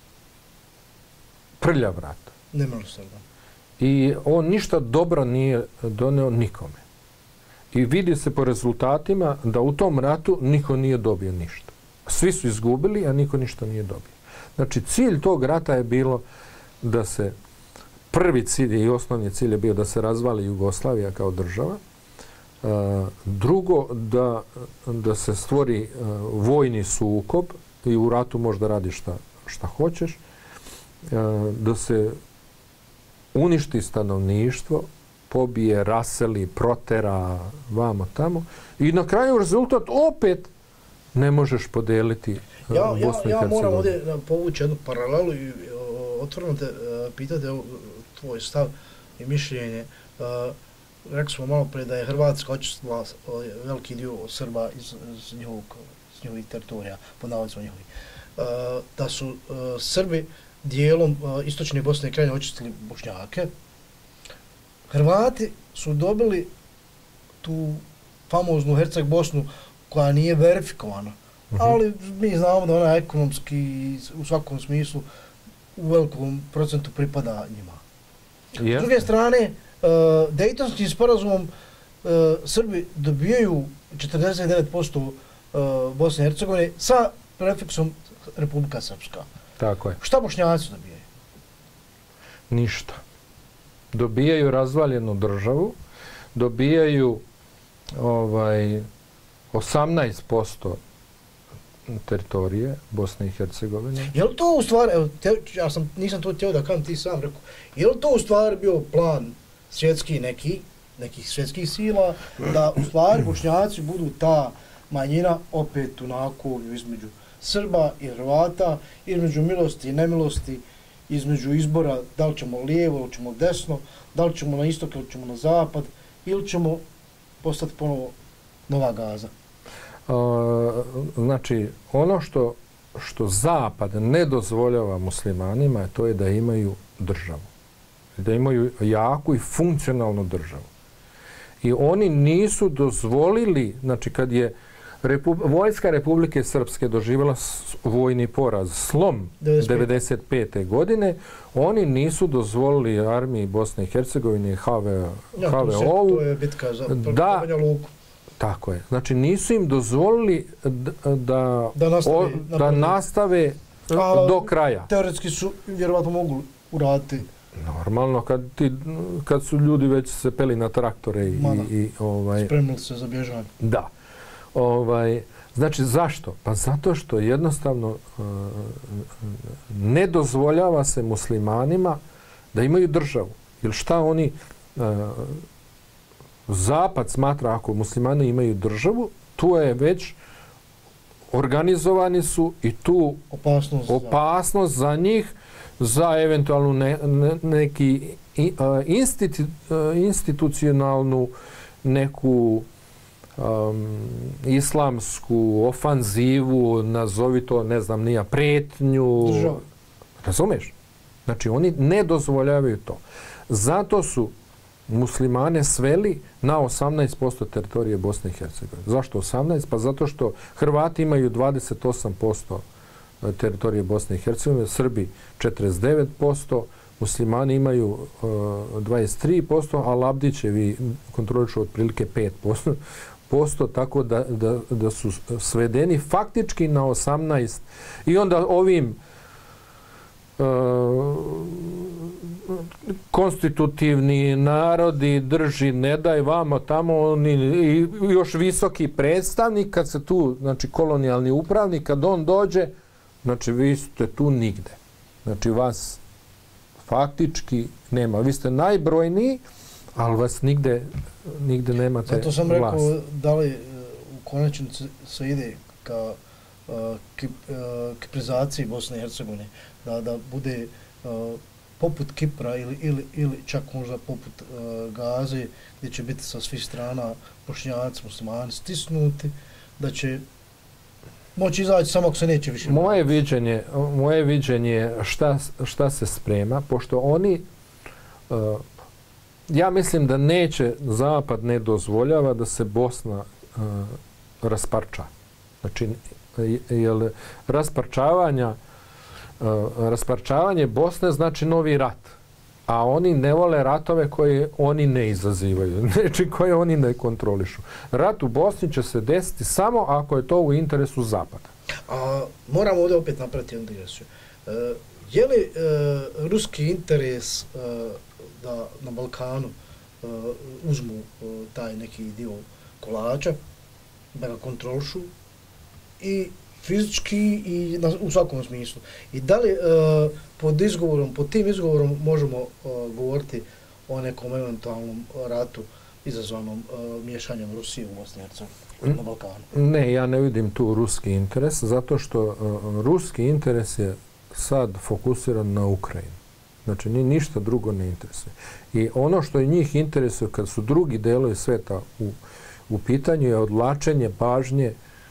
prljav rat. Nemilosrdan. I on ništa dobro nije doneo nikome. I vidi se po rezultatima da u tom ratu niko nije dobio ništa. Svi su izgubili, a niko ništa nije dobio. Znači, cilj tog rata je bilo da se prvi cilj i osnovni cilj je bio da se razvali Jugoslavija kao država. Uh, drugo, da, da se stvori uh, vojni sukob i u ratu možda radi šta, šta hoćeš. Uh, da se uništi stanovništvo, pobije, raseli, protera, vamo tamo. I na kraju rezultat opet ne možeš podeliti uh, ja, Bosnu i Hercegovinu. Ja, ja moram ovdje povući jednu paralelu i otvoreno te uh, pitati tvoj stav i mišljenje. Uh, rekli smo malo prije da je Hrvatska očistila uh, veliki dio Srba iz, iz, njihovog, iz njihovih teritorija, pod navodicima njihovih. Uh, da su uh, Srbi dijelom uh, istočne Bosne i krajine očistili Bošnjake. Hrvati su dobili tu famoznu Herceg Bosnu koja nije verifikovana. Uh-huh. Ali mi znamo da ona ekonomski u svakom smislu u velikom procentu pripada njima. Yes. S druge strane, uh, Dejtonskim sporazumom uh, Srbi dobijaju četrdeset devet posto uh, Bosne i Hercegovine sa prefiksom Republika Srpska. Tako je. Šta Bošnjaci dobijaju? Ništa. Dobijaju razvaljenu državu, dobijaju ovaj, osamnaest posto teritorije Bosne i Hercegovine. Je li to u stvari, evo, te, ja sam, nisam to htio da kam ti sam rekao, je li to u stvari bio plan svjetski neki, nekih svjetskih sila, da u stvari Bošnjaci budu ta manjina opet u nakovlju između Srba i Hrvata, između milosti i nemilosti, između izbora da li ćemo lijevo ili ćemo desno, da li ćemo na istok ili ćemo na zapad, ili ćemo postati ponovo nova Gaza? Uh, znači, ono što, što Zapad ne dozvoljava muslimanima, to je da imaju državu. Da imaju jaku i funkcionalnu državu. I oni nisu dozvolili, znači kad je Repu, vojska Republike Srpske doživjela vojni poraz, slom devedeset pete godine, oni nisu dozvolili armiji Bosne i Hercegovine, H V O-u, to je bitka za Banja Luku. Tako je. Znači nisu im dozvolili da, da, da nastave, o, da nastave a, do kraja. Teoretski su vjerovatno mogu uraditi. Normalno, kad, ti, kad su ljudi već se peli na traktore i... i ovaj, spremili se za bježanje. Da. Ovaj, znači zašto? Pa zato što jednostavno uh, ne dozvoljava se muslimanima da imaju državu. Jer šta oni... Uh, Zapad smatra ako muslimani imaju državu, tu je već organizovani su i tu opasnost, opasnost za njih, za eventualnu ne, ne, neki institu, institucionalnu neku um, islamsku ofanzivu, nazovi to, ne znam, nija pretnju. Država. Razumeš? Znači, oni ne dozvoljavaju to. Zato su muslimane sveli na osamnaest posto teritorije Bosne i Hercegovine. Zašto osamnaest? Pa zato što Hrvati imaju dvadeset osam posto teritorije Bosne i Hercegovine, Srbi četrdeset devet posto, muslimani imaju uh, dvadeset tri posto, a Labdićevi kontrolišu otprilike pet posto, tako da, da, da su svedeni faktički na osamnaest. I onda ovim uh, konstitutivni narodi drži, ne daj vamo tamo, oni, i još visoki predstavnik, kad se tu, znači kolonijalni upravnik, kad on dođe, znači vi ste tu nigde. Znači vas faktički nema. Vi ste najbrojniji, ali vas nigde, nigde nemate vlast. Zato sam rekao da li u konačnici se ide ka uh, kip, uh, kiprizaciji Bosne i Hercegovine, da, da bude uh, poput Kipra ili, ili, ili čak možda poput uh, Gaze, gdje će biti sa svih strana Bošnjaci, muslimani stisnuti, da će moći izaći samo ako se neće više. Moje viđenje, moje viđenje šta, šta se sprema, pošto oni, uh, ja mislim da neće, Zapad ne dozvoljava da se Bosna uh, rasparča. Znači, jer rasparčavanja, uh, rasparčavanje Bosne znači novi rat. A oni ne vole ratove koje oni ne izazivaju, znači koje oni ne kontrolišu. Rat u Bosni će se desiti samo ako je to u interesu Zapada. A moramo ovdje opet napraviti jednu digresiju. E, je li e, ruski interes e, da na Balkanu e, uzmu e, taj neki dio kolača, da ga kontrolišu i fizički i na, u svakom smislu. I da li e, pod izgovorom, pod tim izgovorom možemo e, govoriti o nekom eventualnom ratu izazvanom e, miješanjem Rusije u Bosni i Hercegovini na Balkanu? Ne, ja ne vidim tu ruski interes, zato što e, ruski interes je sad fokusiran na Ukrajinu. Znači, ni ništa drugo ne interesuje. I ono što je njih interesuje kad su drugi delovi sveta u, u pitanju je odvlačenje pažnje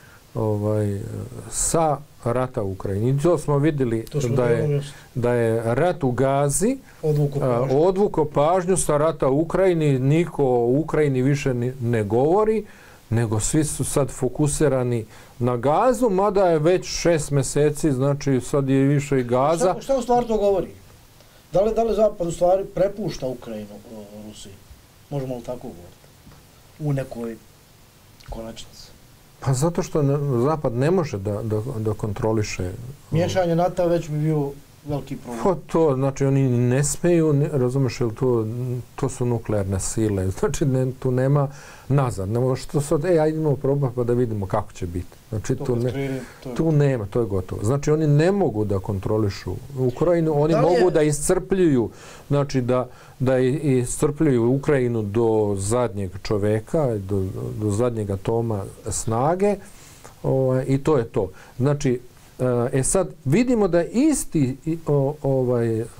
ovaj, sa rata u Ukrajini. I to smo vidjeli to smo da, je, da je rat u Gazi odvuko pažnju. odvuko pažnju sa rata u Ukrajini. Niko o Ukrajini više ne govori, nego svi su sad fokusirani na Gazu, mada je već šest mjeseci, znači sad je više i Gaza. Šta, šta u stvari to govori? Da li, da li Zapad u stvari prepušta Ukrajinu o, Rusiji? Možemo li tako govoriti? U nekoj konačnici. Pa zato što Zapad ne može da, da, da kontroliše. Miješanje NATO već bi bio veliki problem. Pa to, znači oni ne smeju, ne, razumeš, jel to, to su nuklearne sile, znači ne, tu nema nazad. Ne što sad, ej, ajdemo probati pa da vidimo kako će biti. Znači to tu, ne, krije, to je... tu nema, to je gotovo. Znači oni ne mogu da kontrolišu Ukrajinu, oni da mogu je... da iscrpljuju, znači da, da iscrpljuju Ukrajinu do zadnjeg čoveka, do, do zadnjeg atoma snage, ovaj, i to je to. Znači, e sad vidimo da isti o, ovaj e,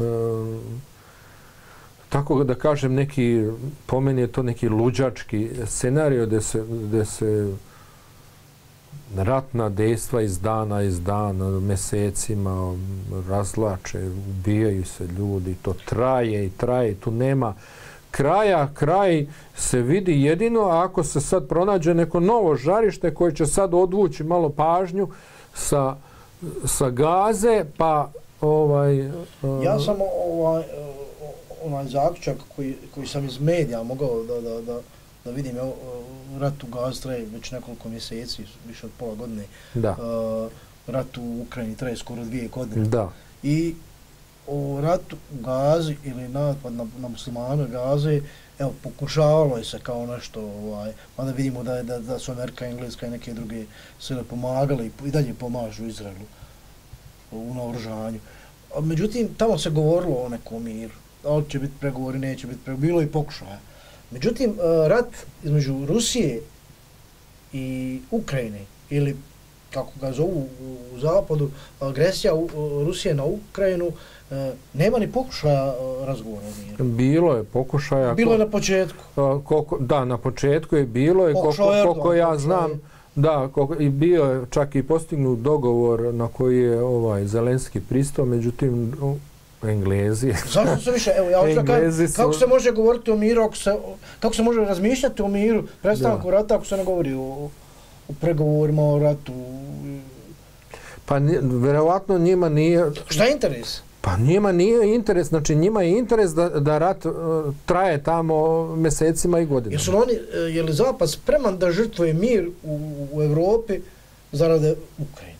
tako da kažem neki, po meni je to neki luđački scenario gdje se, gdje se ratna dejstva iz dana iz dana, mjesecima razlače, ubijaju se ljudi, to traje i traje, tu nema kraja. Kraj se vidi jedino ako se sad pronađe neko novo žarište koje će sad odvući malo pažnju sa, sa Gaze, pa ovaj... Ja sam ovaj, onaj zaključak koji, koji sam iz medija mogao da, da, da, da vidim, evo, rat u Gazi traje već nekoliko mjeseci, više od pola godine. Da. Uh, rat u Ukrajini traje skoro dvije godine. Da. I o ratu u Gazi ili napad na, na muslimane Gaze, evo, pokušavalo je se kao nešto, ovaj, mada vidimo da, je, da, da su Amerika, Engleska i neke druge sile pomagali i dalje pomažu Izraelu u naoružanju. Međutim, tamo se govorilo o nekom miru. Da li će biti pregovori, neće biti pregovori. Bilo i pokušaja. Međutim, rat između Rusije i Ukrajine, ili kako ga zovu u zapadu, agresija Rusije na Ukrajinu, nema ni pokušaja razgovora o miru. Bilo je pokušaja. Bilo je na početku. Koliko, da, na početku je bilo i koliko, koliko ja znam, da, koliko, i bio je čak i postignut dogovor na koji je ovaj Zelenski pristao, međutim Englezi. Zašto se više, evo ja hoću da kažem, kako se može govoriti o miru, ako se, kako se može razmišljati o miru, prestanku rata ako se ne govori o, o pregovorima o ratu? Pa vjerovatno njima nije... Šta je interes? Pa njima nije interes, znači njima je interes da, da rat uh, traje tamo mjesecima i godinama. Jesu oni, je li Zapad spreman da žrtvuje mir u, u Evropi zarade Ukrajine?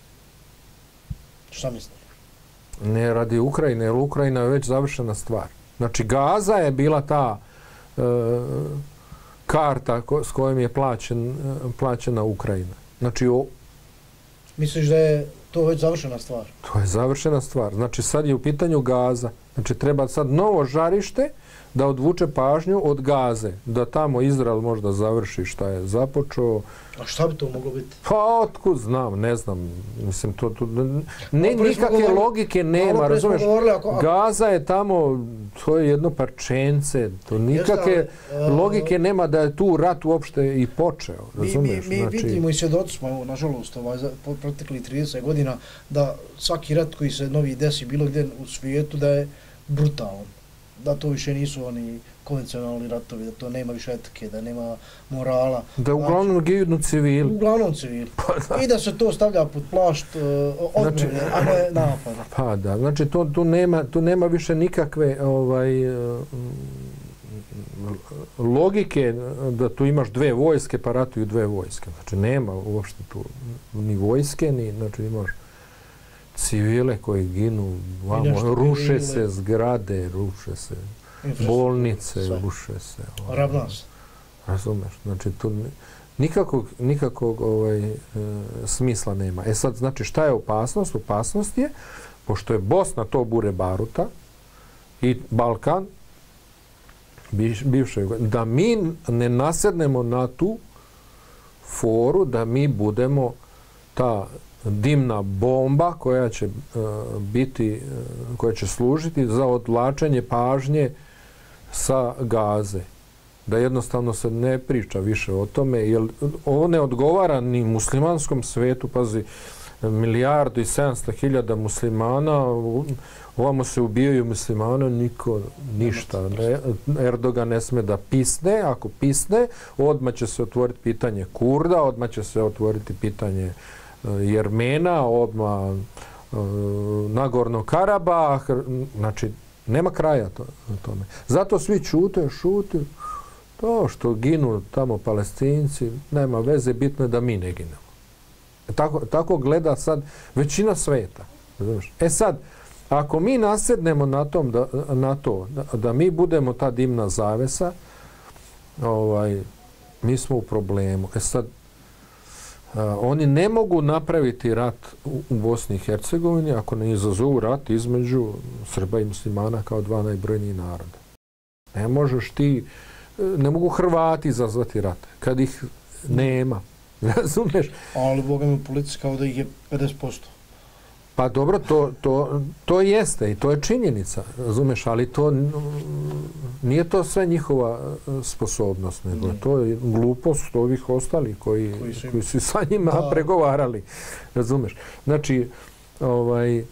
Šta misliš? Ne radi Ukrajine, jer Ukrajina je već završena stvar. Znači Gaza je bila ta uh, karta ko, s kojom je plaćen, uh, plaćena Ukrajina. Znači o... Misliš da je to već završena stvar? To je završena stvar. Znači sad je u pitanju Gaza. Znači treba sad novo žarište da odvuče pažnju od Gaze. Da tamo Izrael možda završi šta je započeo. A šta bi to moglo biti? Pa otkud znam, ne znam. Mislim, to, to ne, nikakve govorili, logike nema, razumiješ? Ako... Gaza je tamo, to je jedno parčence. To nikakve Jeste, uh, logike nema da je tu rat uopšte i počeo, razumiješ? Mi, mi, mi znači... vidimo i svjedoci smo, evo, nažalost, ovaj, za protekli trideset godina, da svaki rat koji se novi desi bilo gdje u svijetu, da je brutalan. Da to više nisu oni konvencionalni ratovi, da to nema više etike, da nema morala. Da uglavnom znači, ginu civili. Uglavnom civili. Pa, I da se to stavlja pod plašt uh, odmjene, znači, a ne napada. Pa da, znači to, tu, nema, tu nema više nikakve ovaj, uh, logike da tu imaš dve vojske pa ratuju dve vojske. Znači nema uopšte tu ni vojske, ni, znači imaš civile koji ginu, vamo, ruše se zgrade, ruše se bolnice, sve. Ruše se. Ovaj, Ravnas. Razumeš, znači tu nikakvog, nikakvog ovaj, e, smisla nema. E sad, znači šta je opasnost? Opasnost je, pošto je Bosna to bure baruta i Balkan, bivše, da mi ne nasednemo na tu foru, da mi budemo ta dimna bomba koja će uh, biti, uh, koja će služiti za odvlačenje pažnje sa Gaze. Da jednostavno se ne priča više o tome, jer ovo ne odgovara ni muslimanskom svetu, pazi, milijardu i sedamsto hiljada muslimana, ovamo se ubijaju muslimana, niko, ništa. Ne, Erdogan ne sme da pisne, ako pisne, odmah će se otvoriti pitanje Kurda, odmah će se otvoriti pitanje Jermena, odmah Nagorno Karabah, znači nema kraja to, tome. Zato svi čute, šute, to što ginu tamo Palestinci, nema veze, bitno je da mi ne ginemo. Tako, tako gleda sad većina sveta. E sad, ako mi nasednemo na, tom da, na to, da, da mi budemo ta dimna zavesa, ovaj, mi smo u problemu. E sad, Uh, oni ne mogu napraviti rat u, u Bosni i Hercegovini ako ne izazovu rat između Srba i muslimana kao dva najbrojnijih naroda. Ne možeš ti, ne mogu Hrvati izazvati rat kad ih nema. Razumeš? Ali Boga mi policija kao da ih je pedeset posto. Pa dobro, to, to, to jeste i to je činjenica, razumeš, ali to nije to sve njihova sposobnost, nego ne. To je glupost ovih ostalih koji, koji, su, koji su sa njima da. pregovarali, razumeš. Znači, ovaj,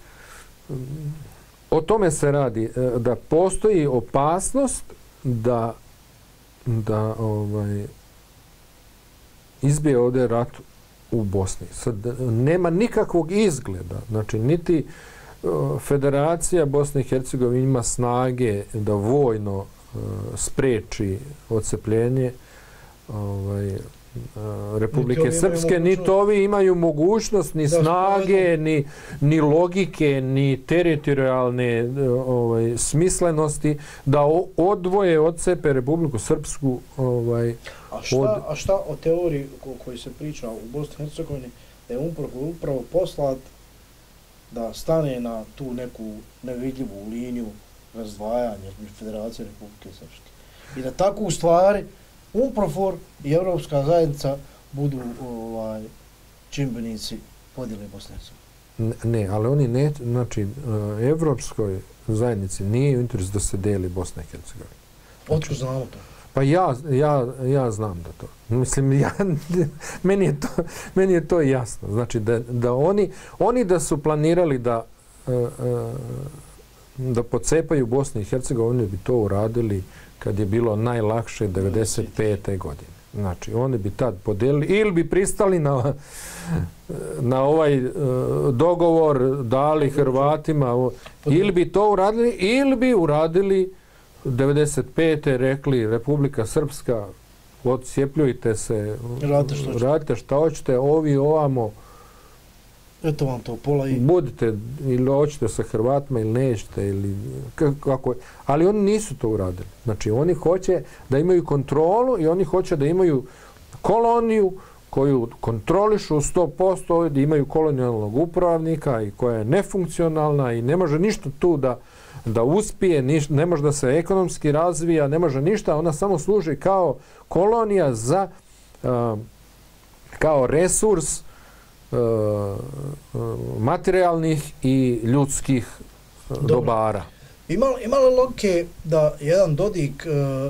o tome se radi, da postoji opasnost da, da ovaj, izbije ovdje rat u Bosni. Sad, nema nikakvog izgleda. Znači, niti uh, Federacija Bosne i Hercegovine ima snage da vojno uh, spreči odcepljenje ovaj, uh, Republike niti Srpske, niti ovi imaju mogućnost, ni snage, ni, ni logike, ni teritorijalne uh, ovaj, smislenosti da o, odvoje, odcepe Republiku Srpsku ovaj, A šta, od... a šta o teoriji o kojoj se priča u Bosni i Hercegovini, da je upravo, upravo poslat da stane na tu neku nevidljivu liniju razdvajanja između Federacije Republike Srpske. I da tako u stvari UNPROFOR i Evropska zajednica budu ovaj, čimbenici podjele Bosne i Hercegovine. Ne, ali oni ne, znači, Evropskoj zajednici nije u interesu da se deli Bosna i Hercegovina. Otko znamo to? Pa ja, ja, ja znam da to. Mislim, ja, meni, je to, meni je to jasno. Znači, da, da oni, oni da su planirali da, da pocepaju Bosnu i Hercegovinu, oni bi to uradili kad je bilo najlakše devedeset pete. godine. Znači, oni bi tad podelili ili bi pristali na, na ovaj dogovor, dali Hrvatima, ili bi to uradili, ili bi uradili devedeset pete. rekli Republika Srpska, odsjepljujte se, radite što, radite šta hoćete, ovi ovamo, eto vam to pola i... budite, ili hoćete sa Hrvatima ili nećete, ili kako. Ali oni nisu to uradili. Znači, oni hoće da imaju kontrolu i oni hoće da imaju koloniju koju kontrolišu sto posto, da imaju kolonijalnog upravnika i koja je nefunkcionalna i ne može ništa tu da da uspije, ne može da se ekonomski razvija, ne može ništa, ona samo služi kao kolonija za kao resurs materijalnih i ljudskih dobara. Ima, ima li logike da jedan Dodik,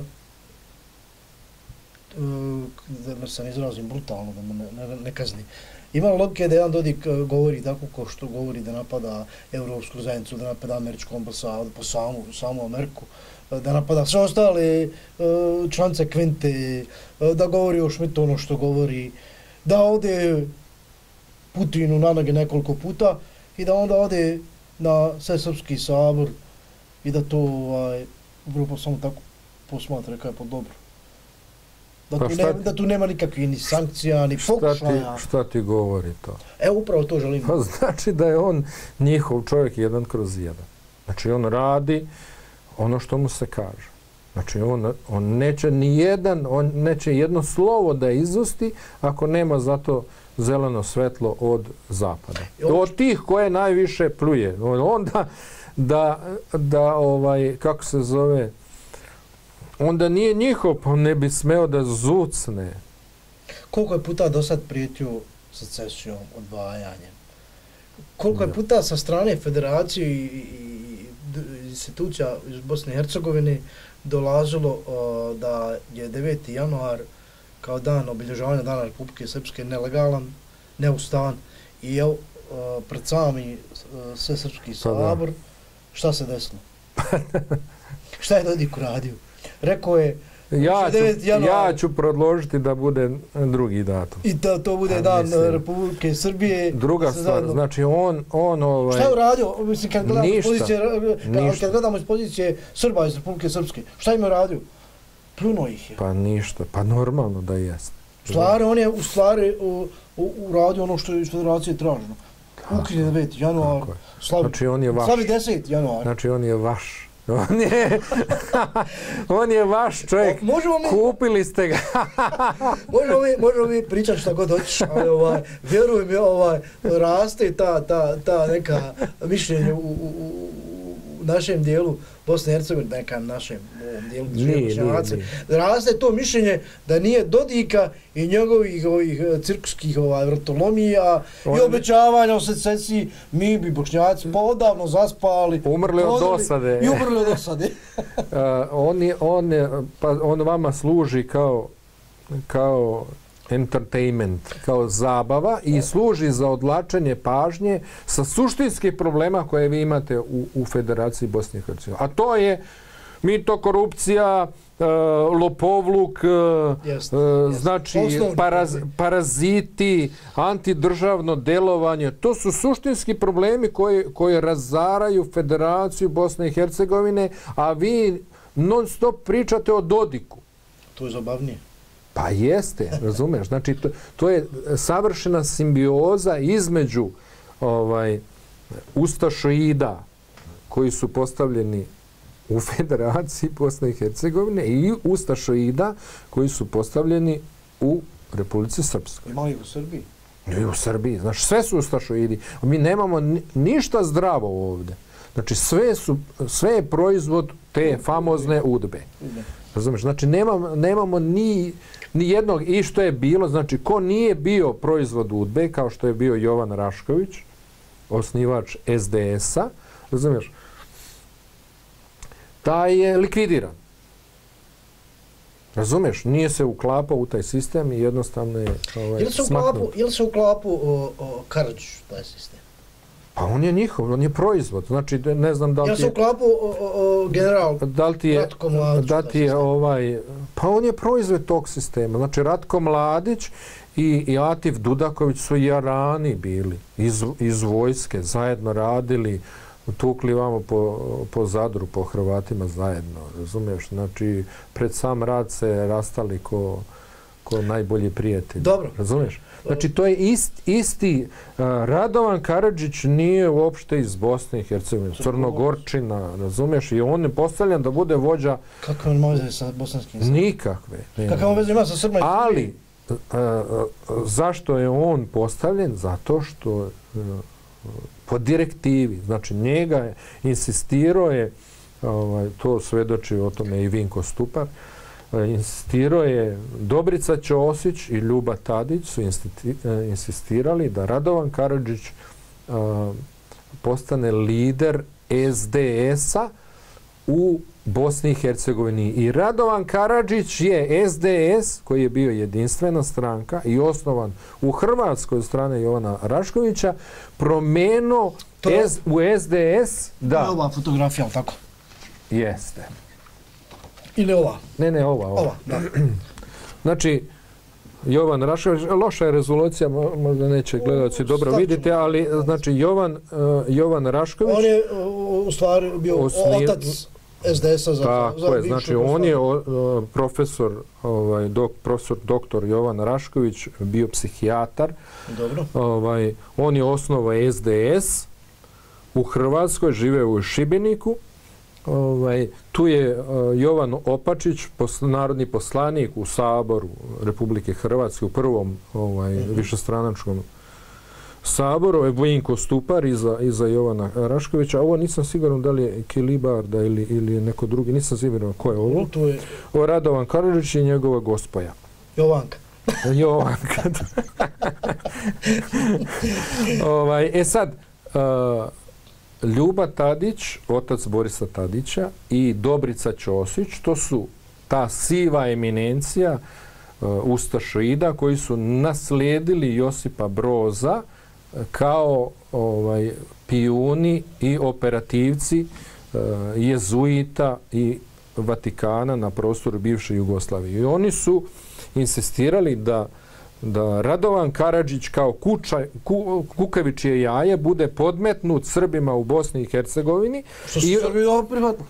da me se ne izrazim brutalno, da me ne, ne, ne kazni, ima li logike da jedan Dodik govori tako kao što govori da napada Evropsku zajednicu, da napada američku ambasadu, po samu, samu Ameriku, da napada sve ostale članice Kvinte, da govori o Šmitu ono što govori, da ode Putinu na noge nekoliko puta i da onda ode na Svesrpski sabor i da to ovaj, grupa samo tako posmatra kao je po dobro. Da, pa tu ne, da tu nema nikakvih ni sankcija, ni pokušaja. Šta, šta ti govori to? Evo, upravo to želim. Pa znači da je on njihov čovjek jedan kroz jedan. Znači on radi ono što mu se kaže. Znači on, on neće ni jedan, on neće jedno slovo da izusti ako nema zato zeleno svetlo od zapada. Od tih koje najviše pluje. Onda da, da ovaj, kako se zove, onda nije njihov, pa ne bi smeo da zucne. Koliko je puta do sad prijetio secesijom, odvajanjem? Koliko je puta sa strane federacije i, i institucija iz Bosne i Hercegovine dolazilo uh, da je deveti januar kao dan obilježavanja Dana Republike Srpske nelegalan, neustavan i evo uh, pred sami uh, Svesrpski sabor, šta se desilo? Šta je Dodik uradio? Rekao je ja ću, ja ću predložiti da bude drugi datum. I da to bude dan mislim, Republike Srbije. Druga stvar, zajedno... znači on... on ovaj, šta je uradio? Mislim, kad gledamo, ništa, pozicije, kad, kad gledamo iz pozicije Srba iz Republike Srpske, šta im je uradio? Pluno ih je. Pa ništa, pa normalno da jeste. Stvari, on je u stvari u, u, uradio ono što je iz federacije traženo. Ukri deveti januar, slavi, znači on je vaš. slavi deseti januar. Znači on je vaš. On je, on je vaš čovjek, mi, kupili ste ga. možemo, mi, možemo mi pričati šta god hoćeš, ali ovaj, vjeruj mi, ovaj, raste ta, ta, ta neka mišljenja u, u, u našem dijelu Bosne i Hercegovine, neka našem dijelu Bošnjaci, raste to mišljenje da nije Dodika i njegovih ovih cirkuskih ovaj, vrtolomija on... i obećavanja o secesiji, mi bi Bošnjaci pa odavno zaspali, umrli od dosade. I umrli od dosade. uh, on, je, on, je, pa on vama služi kao, kao entertainment, kao zabava i služi za odlačenje pažnje sa suštinskih problema koje vi imate u, u Federaciji Bosne i Hercegovine. A to je mito, korupcija, uh, lopovluk, uh, jest, uh, jest. znači paraz, paraziti, antidržavno delovanje. To su suštinski problemi koji, koji razaraju Federaciju Bosne i Hercegovine, a vi non stop pričate o Dodiku. To je zabavnije. Pa jeste, razumeš. Znači, to, to je savršena simbioza između ovaj, ustašoida koji su postavljeni u Federaciji Bosne i Hercegovine i ustašoida koji su postavljeni u Republici Srpskoj. Ima i u Srbiji. I u Srbiji. Znači, sve su ustašoidi. Mi nemamo ništa zdravo ovdje. Znači, sve, su, sve je proizvod te famozne udbe. Razumiješ? Znači, nemamo, nemamo ni, ni jednog, i što je bilo, znači, ko nije bio proizvod udbe, kao što je bio Jovan Rašković, osnivač es de es-a, razumiješ, taj je likvidiran. Razumiješ? Nije se uklapao u taj sistem i jednostavno je ovaj, smaknut. Je li se uklapao Karadžić u taj sistem? Pa on je njihov, on je proizvod. Znači, ne znam da li je... Je li se uklapao general da li ti je, Ratko Mladić? Da ti je ovaj, pa on je proizvod tog sistema. Znači, Ratko Mladić i, i Atif Dudaković su jarani bili iz, iz vojske, zajedno radili, tukli vamo po, po Zadru, po Hrvatima zajedno, razumiješ? Znači, pred sam rad se rastali ko, ko najbolji prijatelji. Dobro. Razumiješ? Znači, to je ist, isti... Uh, Radovan Karadžić nije uopšte iz Bosne i Hercegovine, Crnogorčina, razumiješ? I on je postavljen da bude vođa... Kakve on veze sa bosanskim? Nikakve. Kakve on veze ima sa Srbima? Ali, uh, uh, zašto je on postavljen? Zato što... Uh, po direktivi, znači njega je, insistirao je, ovaj, to svedoči o tome i Vinko Stupar, insistirao je Dobrica Ćosić i Ljuba Tadić su insistirali da Radovan Karadžić a, postane lider es de es-a u Bosni i Hercegovini. I Radovan Karadžić je es de es, koji je bio jedinstvena stranka i osnovan u Hrvatskoj od strane Jovana Raškovića, promenuo u es de es... Da. Je ova fotografija, ali tako? Jeste. Ili ova? Ne, ne, ova. Ova, ova da. Znači, Jovan Rašković, loša je rezolucija, možda neće gledalci dobro vidite, ali znači Jovan, uh, Jovan Rašković... On je u stvari bio osniv... otac es de es-a za, tako za je, znači on je uh, profesor, ovaj, dok, profesor doktor Jovan Rašković, bio psihijatar. Dobro. Ovaj, on je osnovao es de es u Hrvatskoj, živeo u Šibeniku. Ovaj, tu je uh, Jovan Opačić, posl, narodni poslanik u Saboru Republike Hrvatske, u prvom ovaj, mm-hmm. višestranačkom Saboru, je Vinko Stupar iza, iza Jovana Raškovića. Ovo nisam siguran da li je Kilibarda ili, ili neko drugi, nisam siguran ko je ovo. Tu je... O Radovan Karadžić i njegova gospoja. Jovanka. Jovanka. ovaj, e sad, uh, Ljuba Tadić, otac Borisa Tadića, i Dobrica Ćosić, to su ta siva eminencija uh, ustašida koji su naslijedili Josipa Broza kao ovaj, pijuni i operativci uh, jezuita i Vatikana na prostoru bivše Jugoslavije. I oni su insistirali da da Radovan Karadžić kao kuća, ku, kukavičje jaje bude podmetnut Srbima u Bosni i Hercegovini. Što su Srbi ovo prihvatili?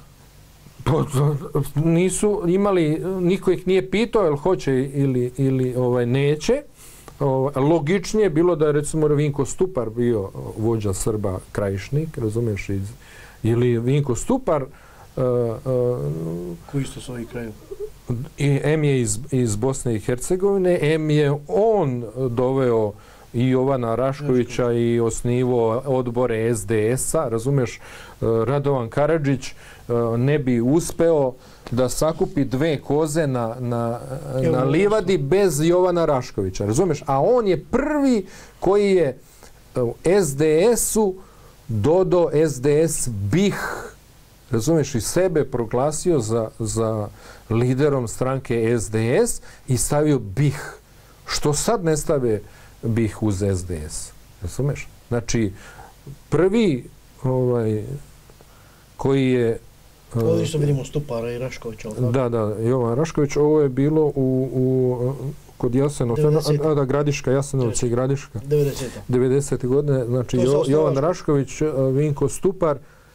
Nisu imali, niko ih nije pitao jel hoće ili, ili ovaj, neće. O, logičnije je bilo da je recimo Vinko Stupar bio vođa Srba Krajišnik, razumiješ, iz, ili Vinko Stupar uh, uh, koji isto su ovih kraju? I em je iz, iz Bosne i Hercegovine, em je on doveo i Jovana Raškovića i osnivo odbore es de es-a, razumiješ, Radovan Karadžić ne bi uspeo da sakupi dve koze na, na, na livadi bez Jovana Raškovića, razumiješ, a on je prvi koji je u es de es-u dodao es de es B i ha, razumiješ, i sebe proglasio za, za liderom stranke es de es i stavio B i ha. Što sad ne stave B i ha uz es de es? Razumiješ? Znači, prvi ovaj, koji je... Ovdje što vidimo Stupara i Raškovića. Da, da, Jovan Rašković. Ovo je bilo u, u, kod Jasenovca, a da, Gradiška, Jasenovca i Gradiška. devedesete. devedesete godine. Znači, jo, Jovan Rašković, Vinko Stupar.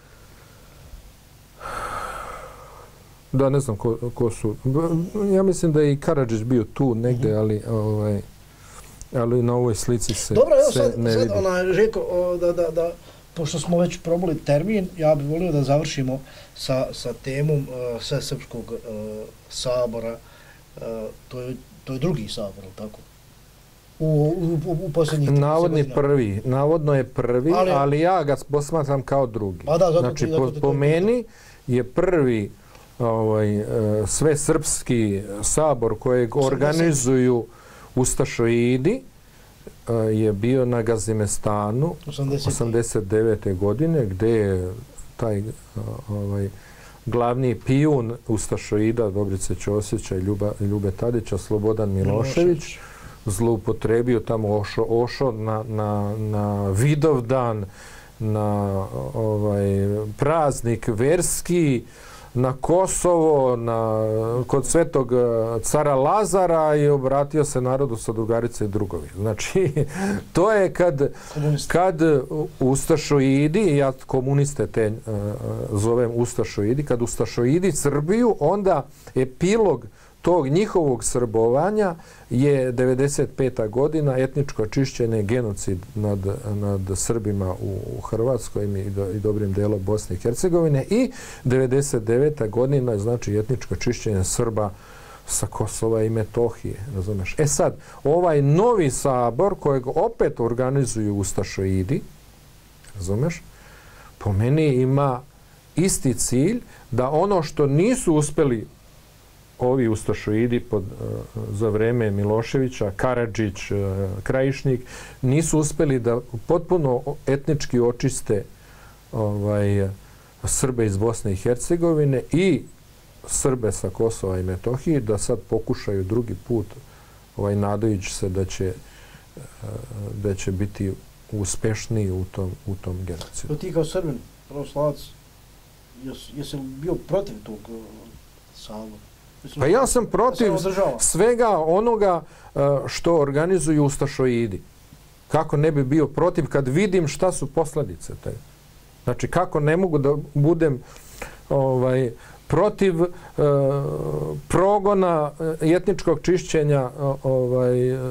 Da, ne znam ko, ko su. Ja mislim da je i Karadžić bio tu negde, ali, ovaj, ali na ovoj slici se, dobro, evo, se sad, ne sad, vidi. Dobro, sad, Željko, da, da, da, pošto smo već probali termin, ja bih volio da završimo sa, sa temom uh, Svesrpskog uh, sabora. Uh, to, je, to je drugi sabor, tako? U, u, u posljednjih... Navodni prvi, navodno je prvi, ali, ali ja ga posmatram kao drugi. A da, zato znači, zato po, po meni je prvi ovaj, sve srpski sabor kojeg organizuju ustašoidi je bio na Gazimestanu osamdeset devete godine, gdje je taj ovaj, glavni pijun ustašoida Dobrice Ćosića i Ljuba, Ljube Tadića, Slobodan Milošević, zloupotrebio tamo ošo, ošo na, na, na Vidovdan, na ovaj, praznik verski, na Kosovo, na, kod svetog cara Lazara i obratio se narodu sa drugarice i drugovi. Znači, to je kad, kad ustašoidi, ja komuniste te uh, zovem ustašoidi, kad ustašoidi Srbiju, onda epilog tog njihovog srbovanja je devedeset peta godina, etničko čišćenje, genocid nad, nad Srbima u, u Hrvatskoj i, do, i dobrim delom Bosne i Hercegovine, i devedeset deveta godina, znači etničko čišćenje Srba sa Kosova i Metohije, razumeš? E sad, ovaj novi sabor kojeg opet organizuju ustašoidi, razumeš, po meni ima isti cilj da ono što nisu uspeli ovi ustašoidi pod, za vreme Miloševića, Karadžić, Krajišnik, nisu uspjeli da potpuno etnički očiste ovaj, Srbe iz Bosne i Hercegovine i Srbe sa Kosova i Metohije, da sad pokušaju drugi put, ovaj, nadajući se da će, da će biti uspešniji u tom, u tom genocidu. Ti kao Srbin, pravoslavac, jesi li bio protiv tog sabora? Pa ja sam protiv svega onoga što organizuju ustašoidi. Kako ne bi bio protiv kad vidim šta su posljedice te. Znači, kako ne mogu da budem ovaj, protiv uh, progona etničkog čišćenja ovaj, uh,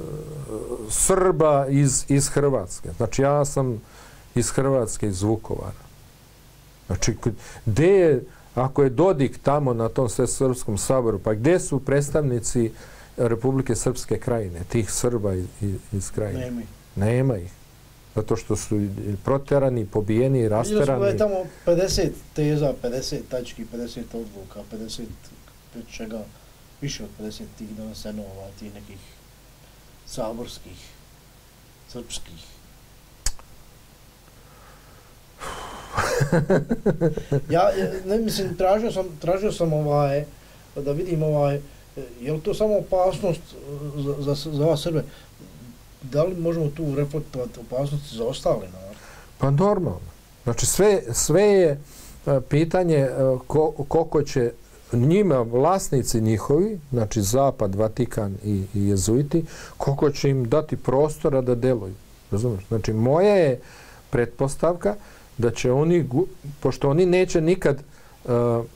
Srba iz, iz Hrvatske. Znači, ja sam iz Hrvatske, iz Vukovara. Znači, gdje je, ako je Dodik tamo na tom Svesrpskom saboru, pa gdje su predstavnici Republike Srpske krajine, tih Srba iz, iz krajine? Nema ih. Nema ih. Zato što su proterani, pobijeni, rasterani. Vidjeli smo da je tamo pedeset teza, pedeset tački, pedeset odluka, pedeset čega, više od pedeset tih doneseno, tih nekih saborskih, srpskih. Ja, ne mislim, tražio sam, tražio sam ovaj, da vidim ovaj, je li to samo opasnost za, za, za vas Srbe? Da li možemo tu reflektovati opasnosti za ostale narode? Pa normalno. Znači sve, sve je pitanje ko, koliko će njima, vlasnici njihovi, znači Zapad, Vatikan i, i jezuiti, koliko će im dati prostora da deluju. Razumiješ? Znači moja je pretpostavka da će oni, pošto oni neće nikad uh,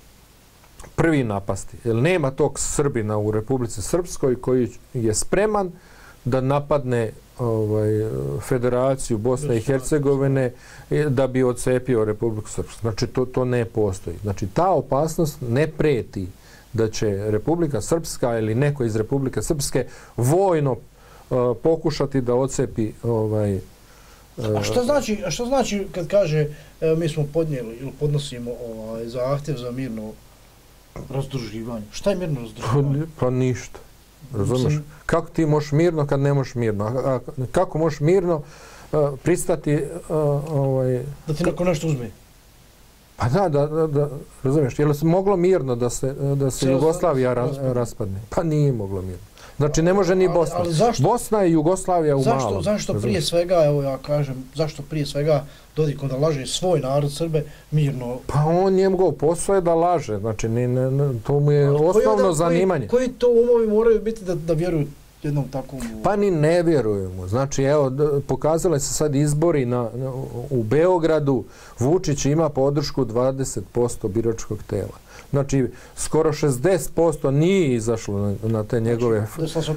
prvi napasti, jer nema tog Srbina u Republici Srpskoj koji je spreman da napadne ovaj, Federaciju Bosne i Hercegovine da bi odcepio Republiku Srpsku. Znači to, to ne postoji. Znači ta opasnost ne preti da će Republika Srpska ili neko iz Republike Srpske vojno uh, pokušati da odcepi ovaj, A što znači, a što znači kad kaže evo, mi smo podnijeli ili podnosimo ovaj, zahtjev za mirno razdruživanje? Šta je mirno razdruživanje? Pa, pa ništa. Razumiješ? Sam... Kako ti možeš mirno kad ne možeš mirno? A, a, kako možeš mirno a, pristati... A, ovaj, da ti neko nešto uzme? Pa da, da, da, da razumiješ. Je li se moglo mirno da se, da se Jugoslavija ra, raspadne? Pa nije moglo mirno. Znači ne može ni Bosna. Ali, ali zašto, Bosna i Jugoslavija u zašto, malom. Zašto prije svega, evo ja kažem, zašto prije svega Dodik onda laže svoj narod Srbe mirno? Pa on njegov posao je da laže. Znači ne, ne, ne, to mu je ali osnovno koji, zanimanje. Koji, koji to umovi moraju biti da, da vjeruju jednom takvom... Pa ni ne vjerujemo. Znači evo, pokazali se sad izbori na, na, u Beogradu. Vučić ima podršku dvadeset posto biračkog tela. Znači, skoro šezdeset posto nije izašlo na, na te njegove znači,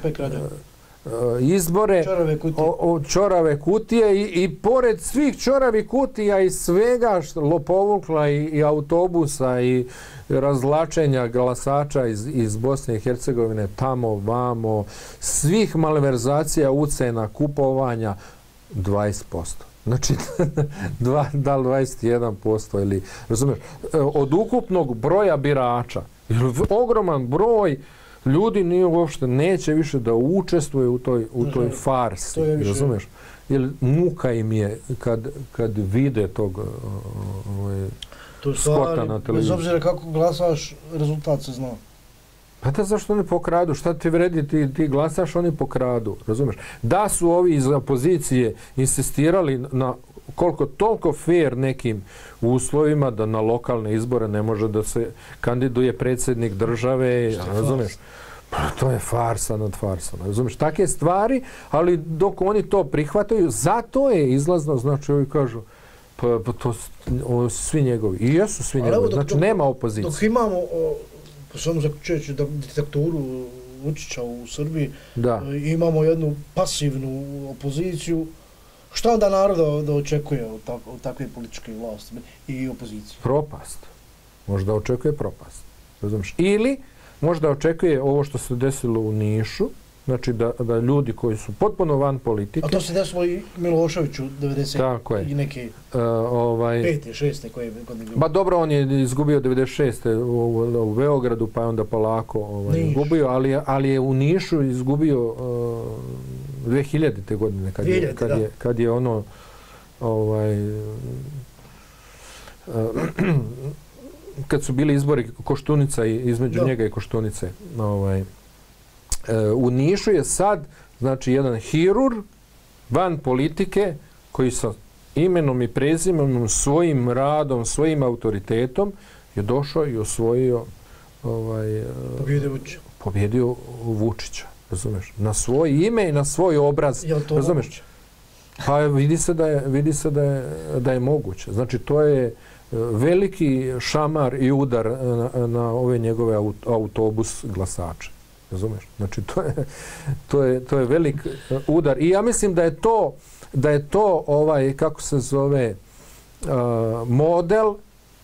izbore, čorave kutije, o, o, čorave kutije i, i pored svih čoravi kutija i svega što lopovukla i, i autobusa i razlačenja glasača iz, iz Bosne i Hercegovine tamo, vamo, svih malverzacija, ucena, kupovanja, dvadeset posto. Znači, dva, da li dvadeset jedan posto ili, razumiješ, od ukupnog broja birača, ogroman broj ljudi nije uopšte, neće više da učestvuje u toj, u toj farsi, razumiješ? Jer muka im je kad, kad vide tog ovaj, skota na televiziji. Bez obzira kako glasaš, rezultat se zna. Pa da, zašto oni pokradu? Šta ti vredi, ti, ti glasaš, oni pokradu, razumiješ? Da su ovi iz opozicije insistirali na koliko toliko fair nekim uslovima da na lokalne izbore ne može da se kandiduje predsjednik države, razumiješ? Pa to je farsa nad farsama, razumiješ? Take stvari, ali dok oni to prihvataju, zato je izlazno, znači ovi kažu, pa, pa to o, svi njegovi, i jesu svi njegovi, znači dok, nema opozicije. Dok imamo, o, samo zaključujući diktaturu Vučića u Srbiji, da. Imamo jednu pasivnu opoziciju, šta onda narod da, da očekuje od, tak, od takve političke vlasti i opozicije? Propast. Možda očekuje propast. Razumiješ? Ili možda očekuje ovo što se desilo u Nišu, znači da, da ljudi koji su potpuno van politike... A to se desilo i Miloševiću devedeset i neke uh, ovaj, pete, šeste koje godine bilo. Ba dobro, on je izgubio devedeset šeste u, u, u Beogradu, pa je onda polako ovaj, izgubio, ali, ali je u Nišu izgubio uh, dve hiljadite godine, kad je, kad je, kad je ono ovaj, uh, kad su bili izbori Koštunica i između da. njega i Koštunice. Ovaj, u Nišu je sad, znači, jedan hirurg van politike koji sa imenom i prezimenom, svojim radom, svojim autoritetom je došao i osvojio ovaj, pobjedio Vučića. Pobjedio Vučića, razumeš? Na svoje ime i na svoj obraz, razumeš? Moguće? Pa vidi se da je, vidi se da je, da je moguće. Znači, to je veliki šamar i udar na, na ove njegove autobus glasače. Razumeš? Znači, to je, to je, to je velik udar. I ja mislim da je to, da je to ovaj, kako se zove, uh, model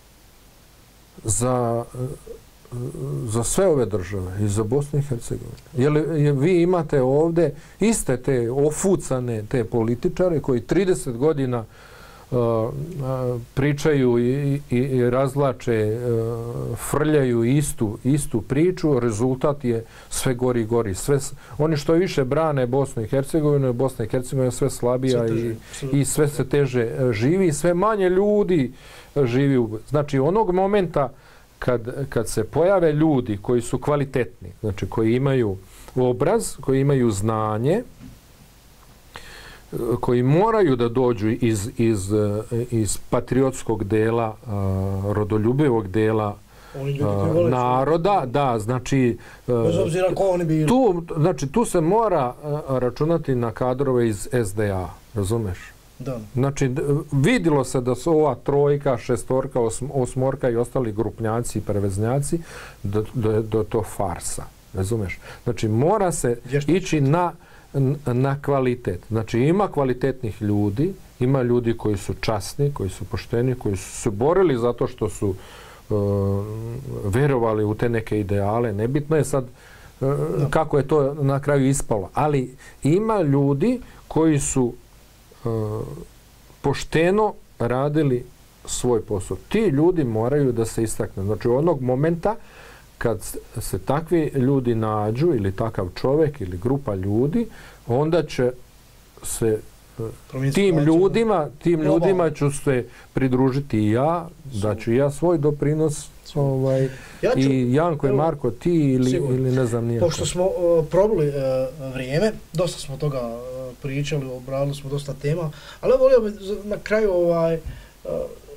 za, za sve ove države i za Bosnu i Hercegovinu. Jer, jer vi imate ovdje iste te ofucane te političare koji trideset godina Uh, uh, pričaju i, i, i razlače, uh, frljaju istu, istu priču, rezultat je sve gori i gori. Sve, oni što više brane Bosnu i Hercegovinu, Bosna i Hercegovina je sve slabija sve teže, i, i sve se teže živi, sve manje ljudi živi. U, znači onog momenta kad, kad se pojave ljudi koji su kvalitetni, znači koji imaju obraz, koji imaju znanje, koji moraju da dođu iz, iz, iz patriotskog dela, rodoljubivog dela naroda, da, znači, bez obzira ko oni bili. Tu, znači, tu se mora računati na kadrove iz es de a, razumeš? Da. Znači, vidilo se da su ova trojka, šestorka, osmorka i ostali grupnjaci i preveznjaci, da, da, da je to farsa, razumeš? Znači, mora se Vještači. ići na na kvalitet. Znači ima kvalitetnih ljudi, ima ljudi koji su časni, koji su pošteni, koji su se borili zato što su uh, verovali u te neke ideale. Nebitno je sad uh, kako je to na kraju ispalo. Ali ima ljudi koji su uh, pošteno radili svoj posao. Ti ljudi moraju da se istaknu. Znači onog momenta kad se takvi ljudi nađu ili takav čovjek ili grupa ljudi, onda će se tim ljudima, tim ljudima ću se pridružiti i ja, da ću ja svoj doprinos ovaj, ja ću, i Janko i Marko ti ili, ili ne znam nijako. Pošto smo uh, probali uh, vrijeme, dosta smo toga uh, pričali, obradili smo dosta tema, ali volio bih na kraju ovaj, uh,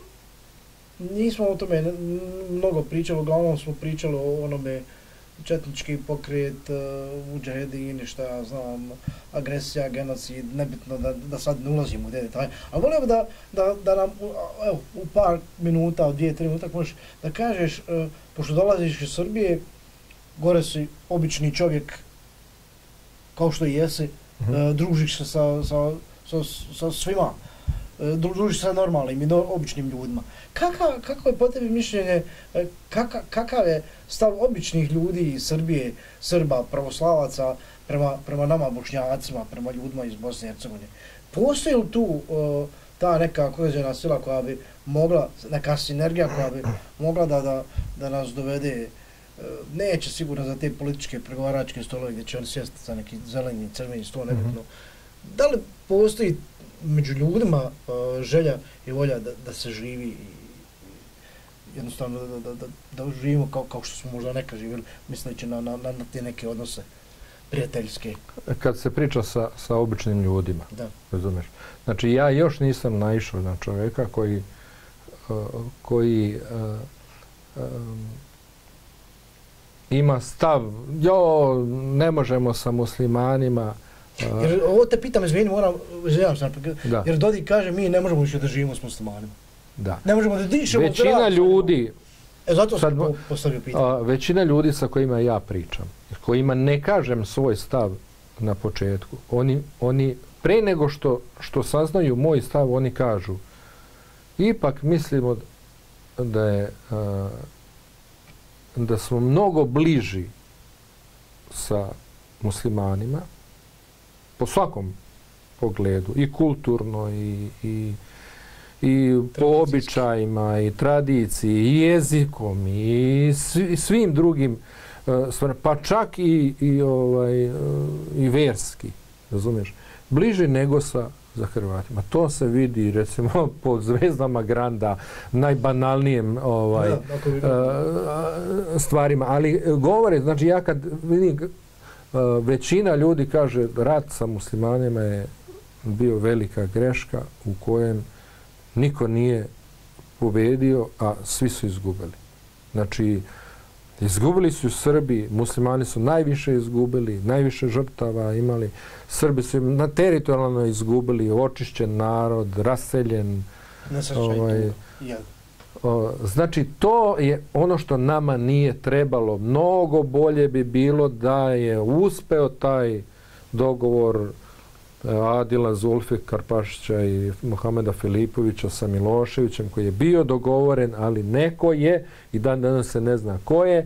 nismo o tome mnogo pričali, uglavnom smo pričali o onome četnički pokret, uh, mudžahedini, šta ja znam, agresija, genocid, nebitno da, da sad ne ulazimo u te detalje. Ali volio bih da, da, da nam evo, u par minuta, u dvije, tri minuta, možeš da kažeš, uh, pošto dolaziš iz Srbije, gore si obični čovjek, kao što i jesi, mm-hmm. uh, družiš se sa, sa, sa, sa svima, družiš sa normalnim i običnim ljudima. Kaka, kako je po tebi mišljenje, kaka, kakav je stav običnih ljudi iz Srbije, Srba, pravoslavaca, prema, prema nama Bošnjacima, prema ljudima iz Bosne i Hercegovine? Postoji li tu uh, ta neka koheziona sila koja bi mogla, neka sinergija koja bi mogla da, da, da nas dovede, neće sigurno za te političke pregovaračke stolove gdje će oni sjesti za neki zeleni, crveni stol, nebitno. Mm-hmm. Da li postoji među ljudima uh, želja i volja da, da se živi i jednostavno da, da, da, da živimo kao, kao što smo možda neka živjeli, misleći na, na, na te neke odnose prijateljske? Kad se priča sa, sa običnim ljudima, da. Razumeš? Znači ja još nisam naišao na čovjeka koji, uh, koji uh, um, ima stav, jo, ne možemo sa muslimanima. Uh, jer ovo te pitam, izvini, moram, izvinjam se, jer Dodik kaže mi ne možemo više da živimo s muslimanima. Da. Ne možemo da dišemo. Većina ljudi, e, zato sam sad, postavio pitanje. A, većina ljudi sa kojima ja pričam, kojima ne kažem svoj stav na početku, oni, oni pre nego što, što saznaju moj stav, oni kažu ipak mislimo da je a, da smo mnogo bliži sa muslimanima po svakom pogledu, i kulturno, i, i, i po običajima, i tradiciji, i jezikom, i, svi, i svim drugim uh, stvarima, pa čak i, i, ovaj, uh, i verski, razumiješ, bliže nego sa za Hrvatima. To se vidi, recimo, po zvezdama Granda, najbanalnijem ovaj, da, uh, stvarima. Ali govore, znači ja kad vidim, uh, većina ljudi kaže rat sa muslimanima je bio velika greška u kojem niko nije pobedio, a svi su izgubili. Znači, izgubili su Srbi, muslimani su najviše izgubili, najviše žrtava imali. Srbi su na teritorijalno izgubili, očišćen narod, raseljen. Ovaj, o, znači, to je ono što nama nije trebalo. Mnogo bolje bi bilo da je uspeo taj dogovor Adila Zulfi Karpašića i Mohameda Filipovića sa Miloševićem, koji je bio dogovoren, ali neko je, i dan danas se ne zna ko je,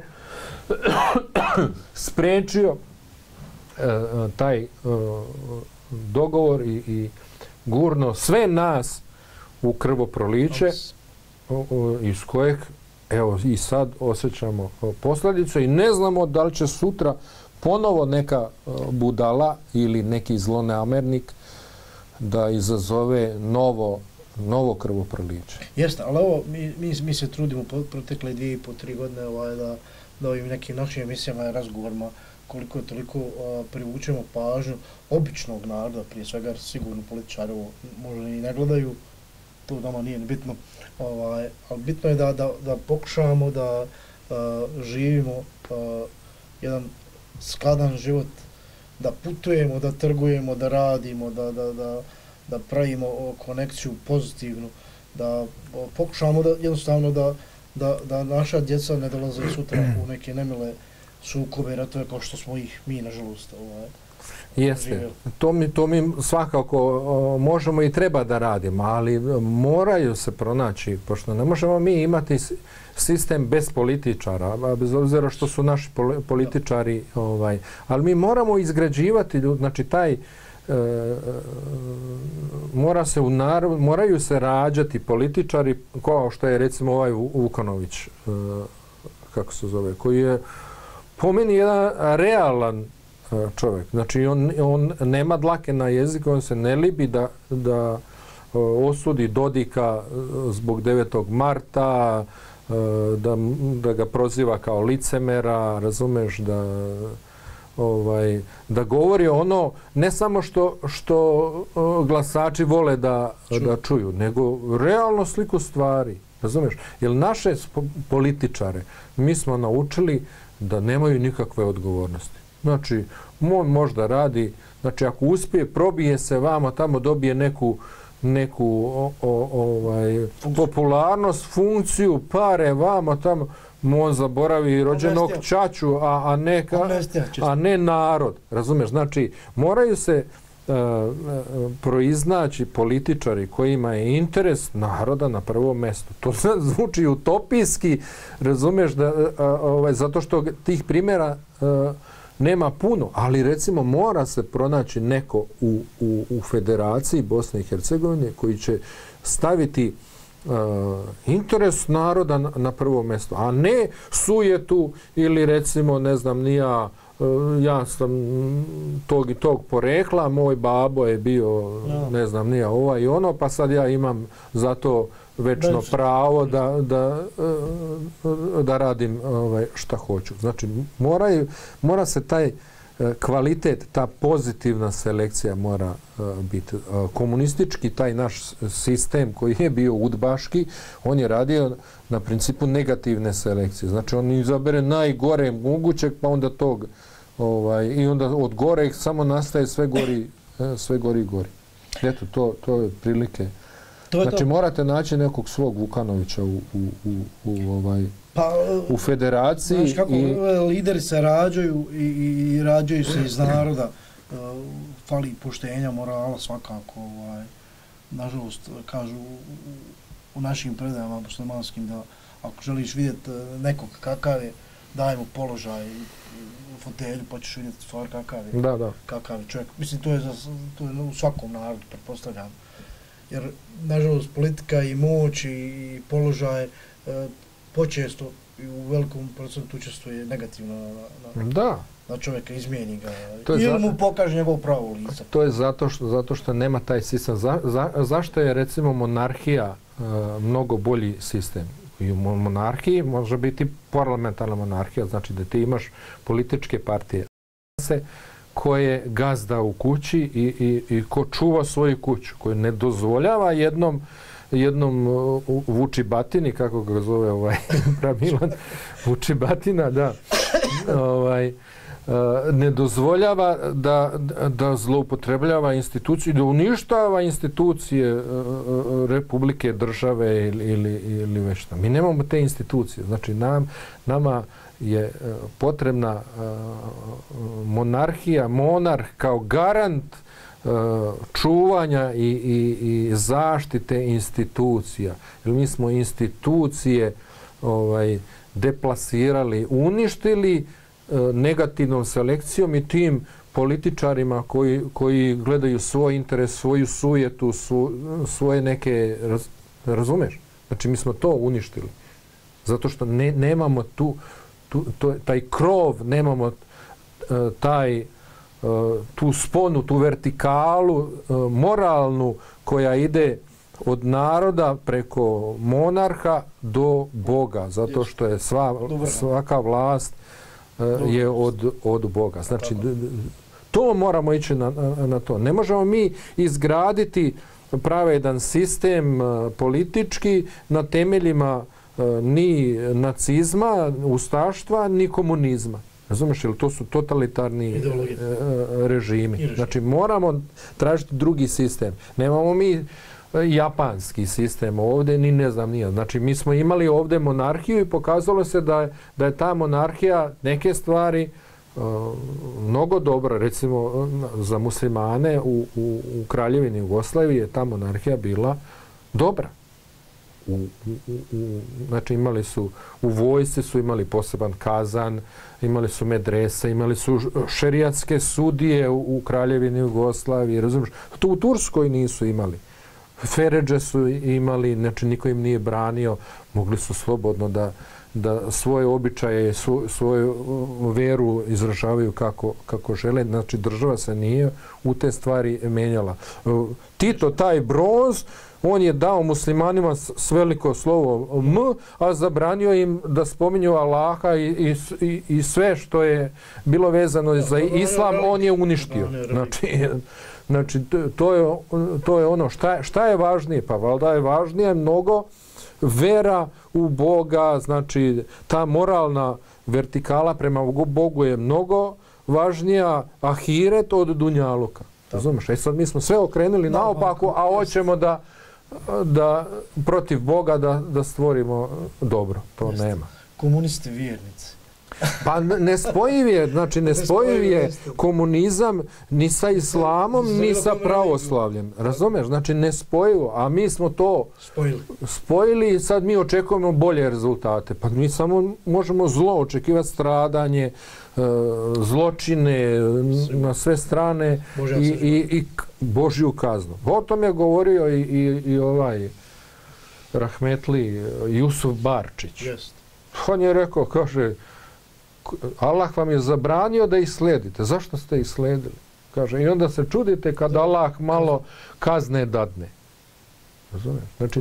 sprečio uh, taj uh, dogovor i, i gurno sve nas u krvoproliće, uh, uh, iz kojeg evo i sad osjećamo uh, posljedicu i ne znamo da li će sutra ponovo neka budala ili neki zlonamernik da izazove novo, novo krvoproliće. Jeste, ali ovo, mi, mi, mi se trudimo protekle dvije i po, tri godine ovaj, da, da ovim nekim našim emisijama i razgovorima koliko toliko uh, privučemo pažnju običnog naroda, prije svega sigurno političari ovo možda i ne gledaju, to nama nije bitno, ovaj, ali bitno je da, da, da pokušamo da uh, živimo uh, jedan skladan život, da putujemo, da trgujemo, da radimo, da, da, da, da pravimo konekciju pozitivnu, da pokušamo da jednostavno da, da, da naša djeca ne dolaze sutra u neke nemile sukobe, ratove kao što smo ih mi, nažalost, ovaj, Jeste. To mi, to mi svakako o, možemo i treba da radimo, ali moraju se pronaći, pošto ne možemo mi imati sistem bez političara, bez obzira što su naši političari, ovaj, ali mi moramo izgrađivati ljudi, znači taj e, mora se u narod, moraju se rađati političari kao što je recimo ovaj Vukanović, e, kako se zove, koji je po meni jedan realan čovjek. Znači on, on nema dlake na jeziku, on se ne libi da, da osudi Dodika zbog devetog marta, da, da ga proziva kao licemera, razumeš, da ovaj, da govori ono ne samo što, što glasači vole da, da čuju, nego realno sliku stvari, razumeš? Jer naše političare mi smo naučili da nemaju nikakve odgovornosti. Znači, on možda radi, znači ako uspije, probije se vama, tamo dobije neku, neku o, o, ovaj, popularnost, funkciju, pare vama, tamo, on zaboravi rođenog ćaću, a, a, ne, a ne narod, razumiješ? Znači, moraju se uh, proiznaći političari kojima je interes naroda na prvom mjestu. To zvuči utopijski, razumiješ, da, uh, ovaj, zato što tih primjera uh, nema puno, ali recimo mora se pronaći neko u, u, u Federaciji Bosne i Hercegovine koji će staviti uh, interes naroda na, na prvo mjesto, a ne sujetu ili recimo, ne znam, ni ja, uh, ja sam tog i tog porekla, moj babo je bio, ne znam, ni ja, ovaj i ono, pa sad ja imam za to večno pravo da, da, da radim ovaj, šta hoću. Znači, moraju, mora se taj kvalitet, ta pozitivna selekcija mora biti. Komunistički, taj naš sistem koji je bio udbaški, on je radio na principu negativne selekcije. Znači, on izabere najgore mogućeg, pa onda tog, ovaj, i onda od goreg samo nastaje sve gori, sve gori i gori. Eto, to, to je prilike. To znači, to. Morate naći nekog svog Vukanovića u, u, u, u, ovaj, pa, u federaciji. Znaš kako i lideri se rađaju i, i rađaju se iz naroda. Uh, fali poštenja, morala svakako. Ovaj, nažalost, kažu u, u našim predajama muslimanskim da ako želiš vidjeti nekog kakav je, daj mu položaj u fotelju pa ćeš vidjeti stvar kakav je, da, da. Kakav je čovjek. Mislim, to je, za, to je u svakom narodu, pretpostavljam. Jer, nažalost, politika i moć i položaj e, počesto i u velikom procentu učestvuje negativno na, na, da. na čovjeka, izmijeni ga. Ili mu pokaže njegov pravo lice. To je zato što, zato što nema taj sistem. Za, za, zašto je, recimo, monarhija e, mnogo bolji sistem? I u monarhiji može biti parlamentarna monarhija, znači da ti imaš političke partije koje je gazda u kući i, i, i ko čuva svoju kuću, koji ne dozvoljava jednom, jednom uh, Vučibatini, kako ga zove ovaj Pramilan, Vučibatina, da, ovaj, uh, ne dozvoljava da, da zloupotrebljava instituciju, da uništava institucije uh, republike, države ili, ili, ili već šta. Mi nemamo te institucije, znači nam, nama je potrebna monarhija, monarh kao garant čuvanja i, i, i zaštite institucija. Jer mi smo institucije ovaj, deplasirali, uništili negativnom selekcijom i tim političarima koji, koji gledaju svoj interes, svoju sujetu, svo, svoje neke, raz, razumeš? Znači mi smo to uništili. Zato što ne, nemamo tu Tu, to, taj krov, nemamo uh, taj, uh, tu sponu, tu vertikalu uh, moralnu koja ide od naroda preko monarha do Boga, zato što je sva, svaka vlast uh, je od, od Boga. Znači, to moramo ići na, na to. Ne možemo mi izgraditi pravedan sistem uh, politički na temeljima ni nacizma, ustaštva, ni komunizma. Razumiješ, ili to su totalitarni e, režimi. Znači, moramo tražiti drugi sistem. Nemamo mi japanski sistem ovdje, ni ne znam nije. Znači, mi smo imali ovdje monarhiju i pokazalo se da je, da je ta monarhija neke stvari uh, mnogo dobra. Recimo, za muslimane u, u, u Kraljevini Jugoslavije je ta monarhija bila dobra. U, u, u, znači imali su, u vojsci su imali poseban kazan, imali su medrese, imali su šerijatske sudije u, u Kraljevini Jugoslavije, razumiješ? To u Turskoj nisu imali. Feredže su imali, znači niko im nije branio, mogli su slobodno da, da svoje običaje, svo, svoju veru izražavaju kako, kako žele. Znači država se nije u te stvari menjala. Tito, taj bronz, on je dao muslimanima s veliko slovo M, a zabranio im da spominju Allaha i, i, i sve što je bilo vezano za islam, on je uništio. Znači, znači to, je, to je ono, šta, šta je važnije? Pa valjda je važnije mnogo vera u Boga, znači ta moralna vertikala prema Bogu je mnogo važnija ahiret od dunjaluka. Razumiješ? E sad mi smo sve okrenuli naopako, a hoćemo da da protiv Boga da, da stvorimo dobro. To Jeste. Nema. Komunisti vjernici. Pa nespojiv je, znači nespojiv je komunizam ni sa islamom, ni sa pravoslavljem. Razumeš? Znači nespojivo, a mi smo to spojili. spojili i sad mi očekujemo bolje rezultate. Pa mi samo možemo zlo očekivati, stradanje, zločine na sve strane i, i, i Božju kaznu. O tom je govorio i, i, i ovaj rahmetli Jusuf Barčić. Jest. On je rekao, kaže, Allah vam je zabranio da ih slijedite. Zašto ste ih slijedili? Kaže, i onda se čudite kad Allah malo kazne dadne. Razumiješ? Znači,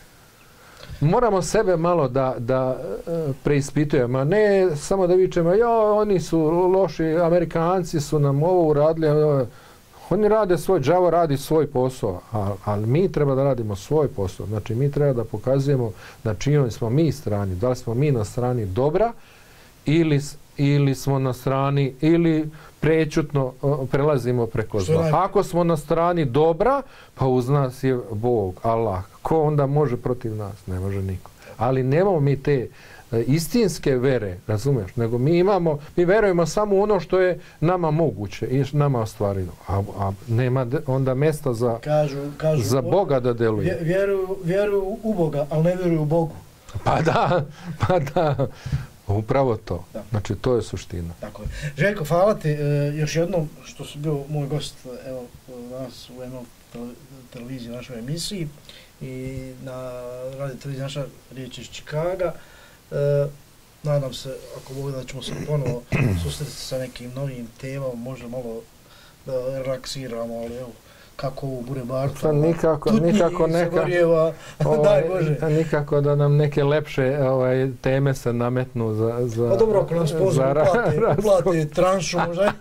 moramo sebe malo da, da preispitujemo, a ne samo da vičemo, jo, oni su loši, Amerikanci su nam ovo uradili, oni rade svoj, đavo radi svoj posao, ali, ali mi treba da radimo svoj posao. Znači, mi treba da pokazujemo na čijoj smo mi strani, da li smo mi na strani dobra, Ili, ili smo na strani, ili prećutno prelazimo preko zla. Ako smo na strani dobra, pa uz nas je Bog, Allah. Ko onda može protiv nas? Ne može niko. Ali nemamo mi te istinske vere, razumiješ? Nego mi imamo, mi verujemo samo ono što je nama moguće i nama ostvareno. A, a nema onda mjesta za, kažu, kažu, za Boga da deluje. Vjeruju, vjeruju u Boga, ali ne vjeruju u Bogu. Pa da, pa da. Upravo to. Da. Znači, to je suština. Tako je. Željko, hvala ti e, još jednom što si bio moj gost evo, danas u jednoj televiziji, našoj emisiji i na radio televiziji naša riječ iz Čikaga. E, nadam se, ako Bog da ćemo se ponovo susretiti sa nekim novim temama, možda malo da relaksiramo, ali evo, kako ovo bude barca, nikako, nikako neka, Gorjeva, ovaj, daj Bože. Nikako da nam neke lepše ovaj, teme se nametnu za... za pa dobro, ako nam spozor plati, plati tranšu možda.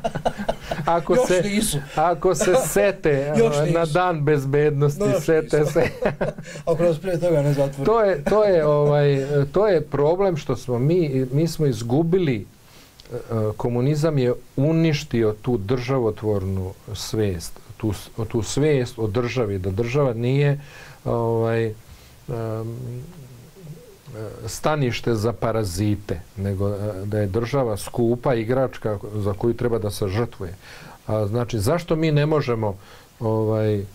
Ako još se, nisu. Ako se sete na dan bezbednosti, no, sete nisu. se. Ako nas prije toga ne zatvori. To je, to je, ovaj, to je problem što smo mi, mi smo izgubili, komunizam je uništio tu državotvornu svijest. Tu, tu svijest o državi, da država nije ovaj, um, stanište za parazite, nego da je država skupa igračka za koju treba da se žrtvuje. A, znači, zašto mi ne možemo ovaj,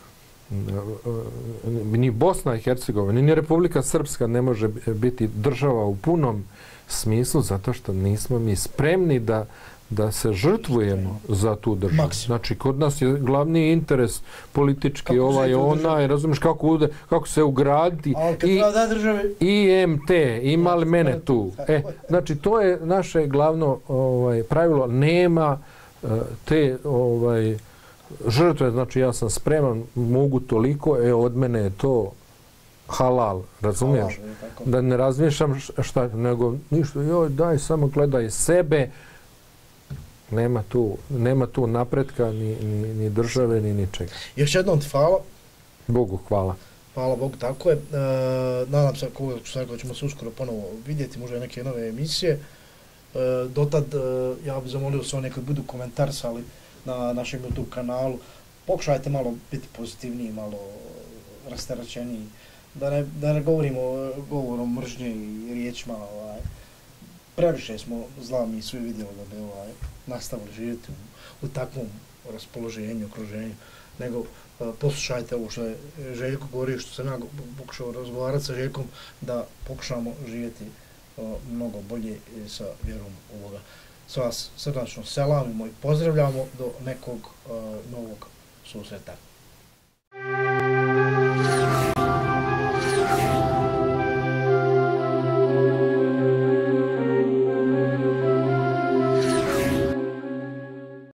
ni Bosna i Hercegovina, ni Republika Srpska ne može biti država u punom smislu, zato što nismo mi spremni da da se žrtvujemo za tu državu. Maksim. Znači, kod nas je glavni interes politički kako ovaj, onaj, razumiješ kako, kako se ugraditi. I, I M T, ima li mene tu? E, znači, to je naše glavno ovaj, pravilo. Nema uh, te ovaj, žrtve, znači ja sam spreman, mogu toliko, e, od mene je to halal, razumiješ? Halal, da ne razmišljam šta, nego ništa, joj, daj, samo gledaj sebe. Nema tu, nema tu napretka ni, ni, ni države, ni ničega. Još jednom ti hvala. Bogu hvala. Hvala Bogu, tako je. E, nadam se da ćemo se uskoro ponovo vidjeti, možda neke nove emisije. E, dotad, e, ja bih zamolio sve one koji budu komentarsali na našem YouTube kanalu. Pokušajte malo biti pozitivniji, malo rasterećeniji. Da ne, da ne govorimo govorom mržnje i riječima. Ovaj. Previše smo zla mi svi vidjeli da bi ovaj, nastavili živjeti u, u takvom raspoloženju, okruženju, nego uh, poslušajte ovo što je Željko govorio, što sam ja pokušao razgovarati sa Željkom, da pokušamo živjeti uh, mnogo bolje sa vjerom u Boga. Sve vas srdačno selamimo i pozdravljamo do nekog uh, novog susreta.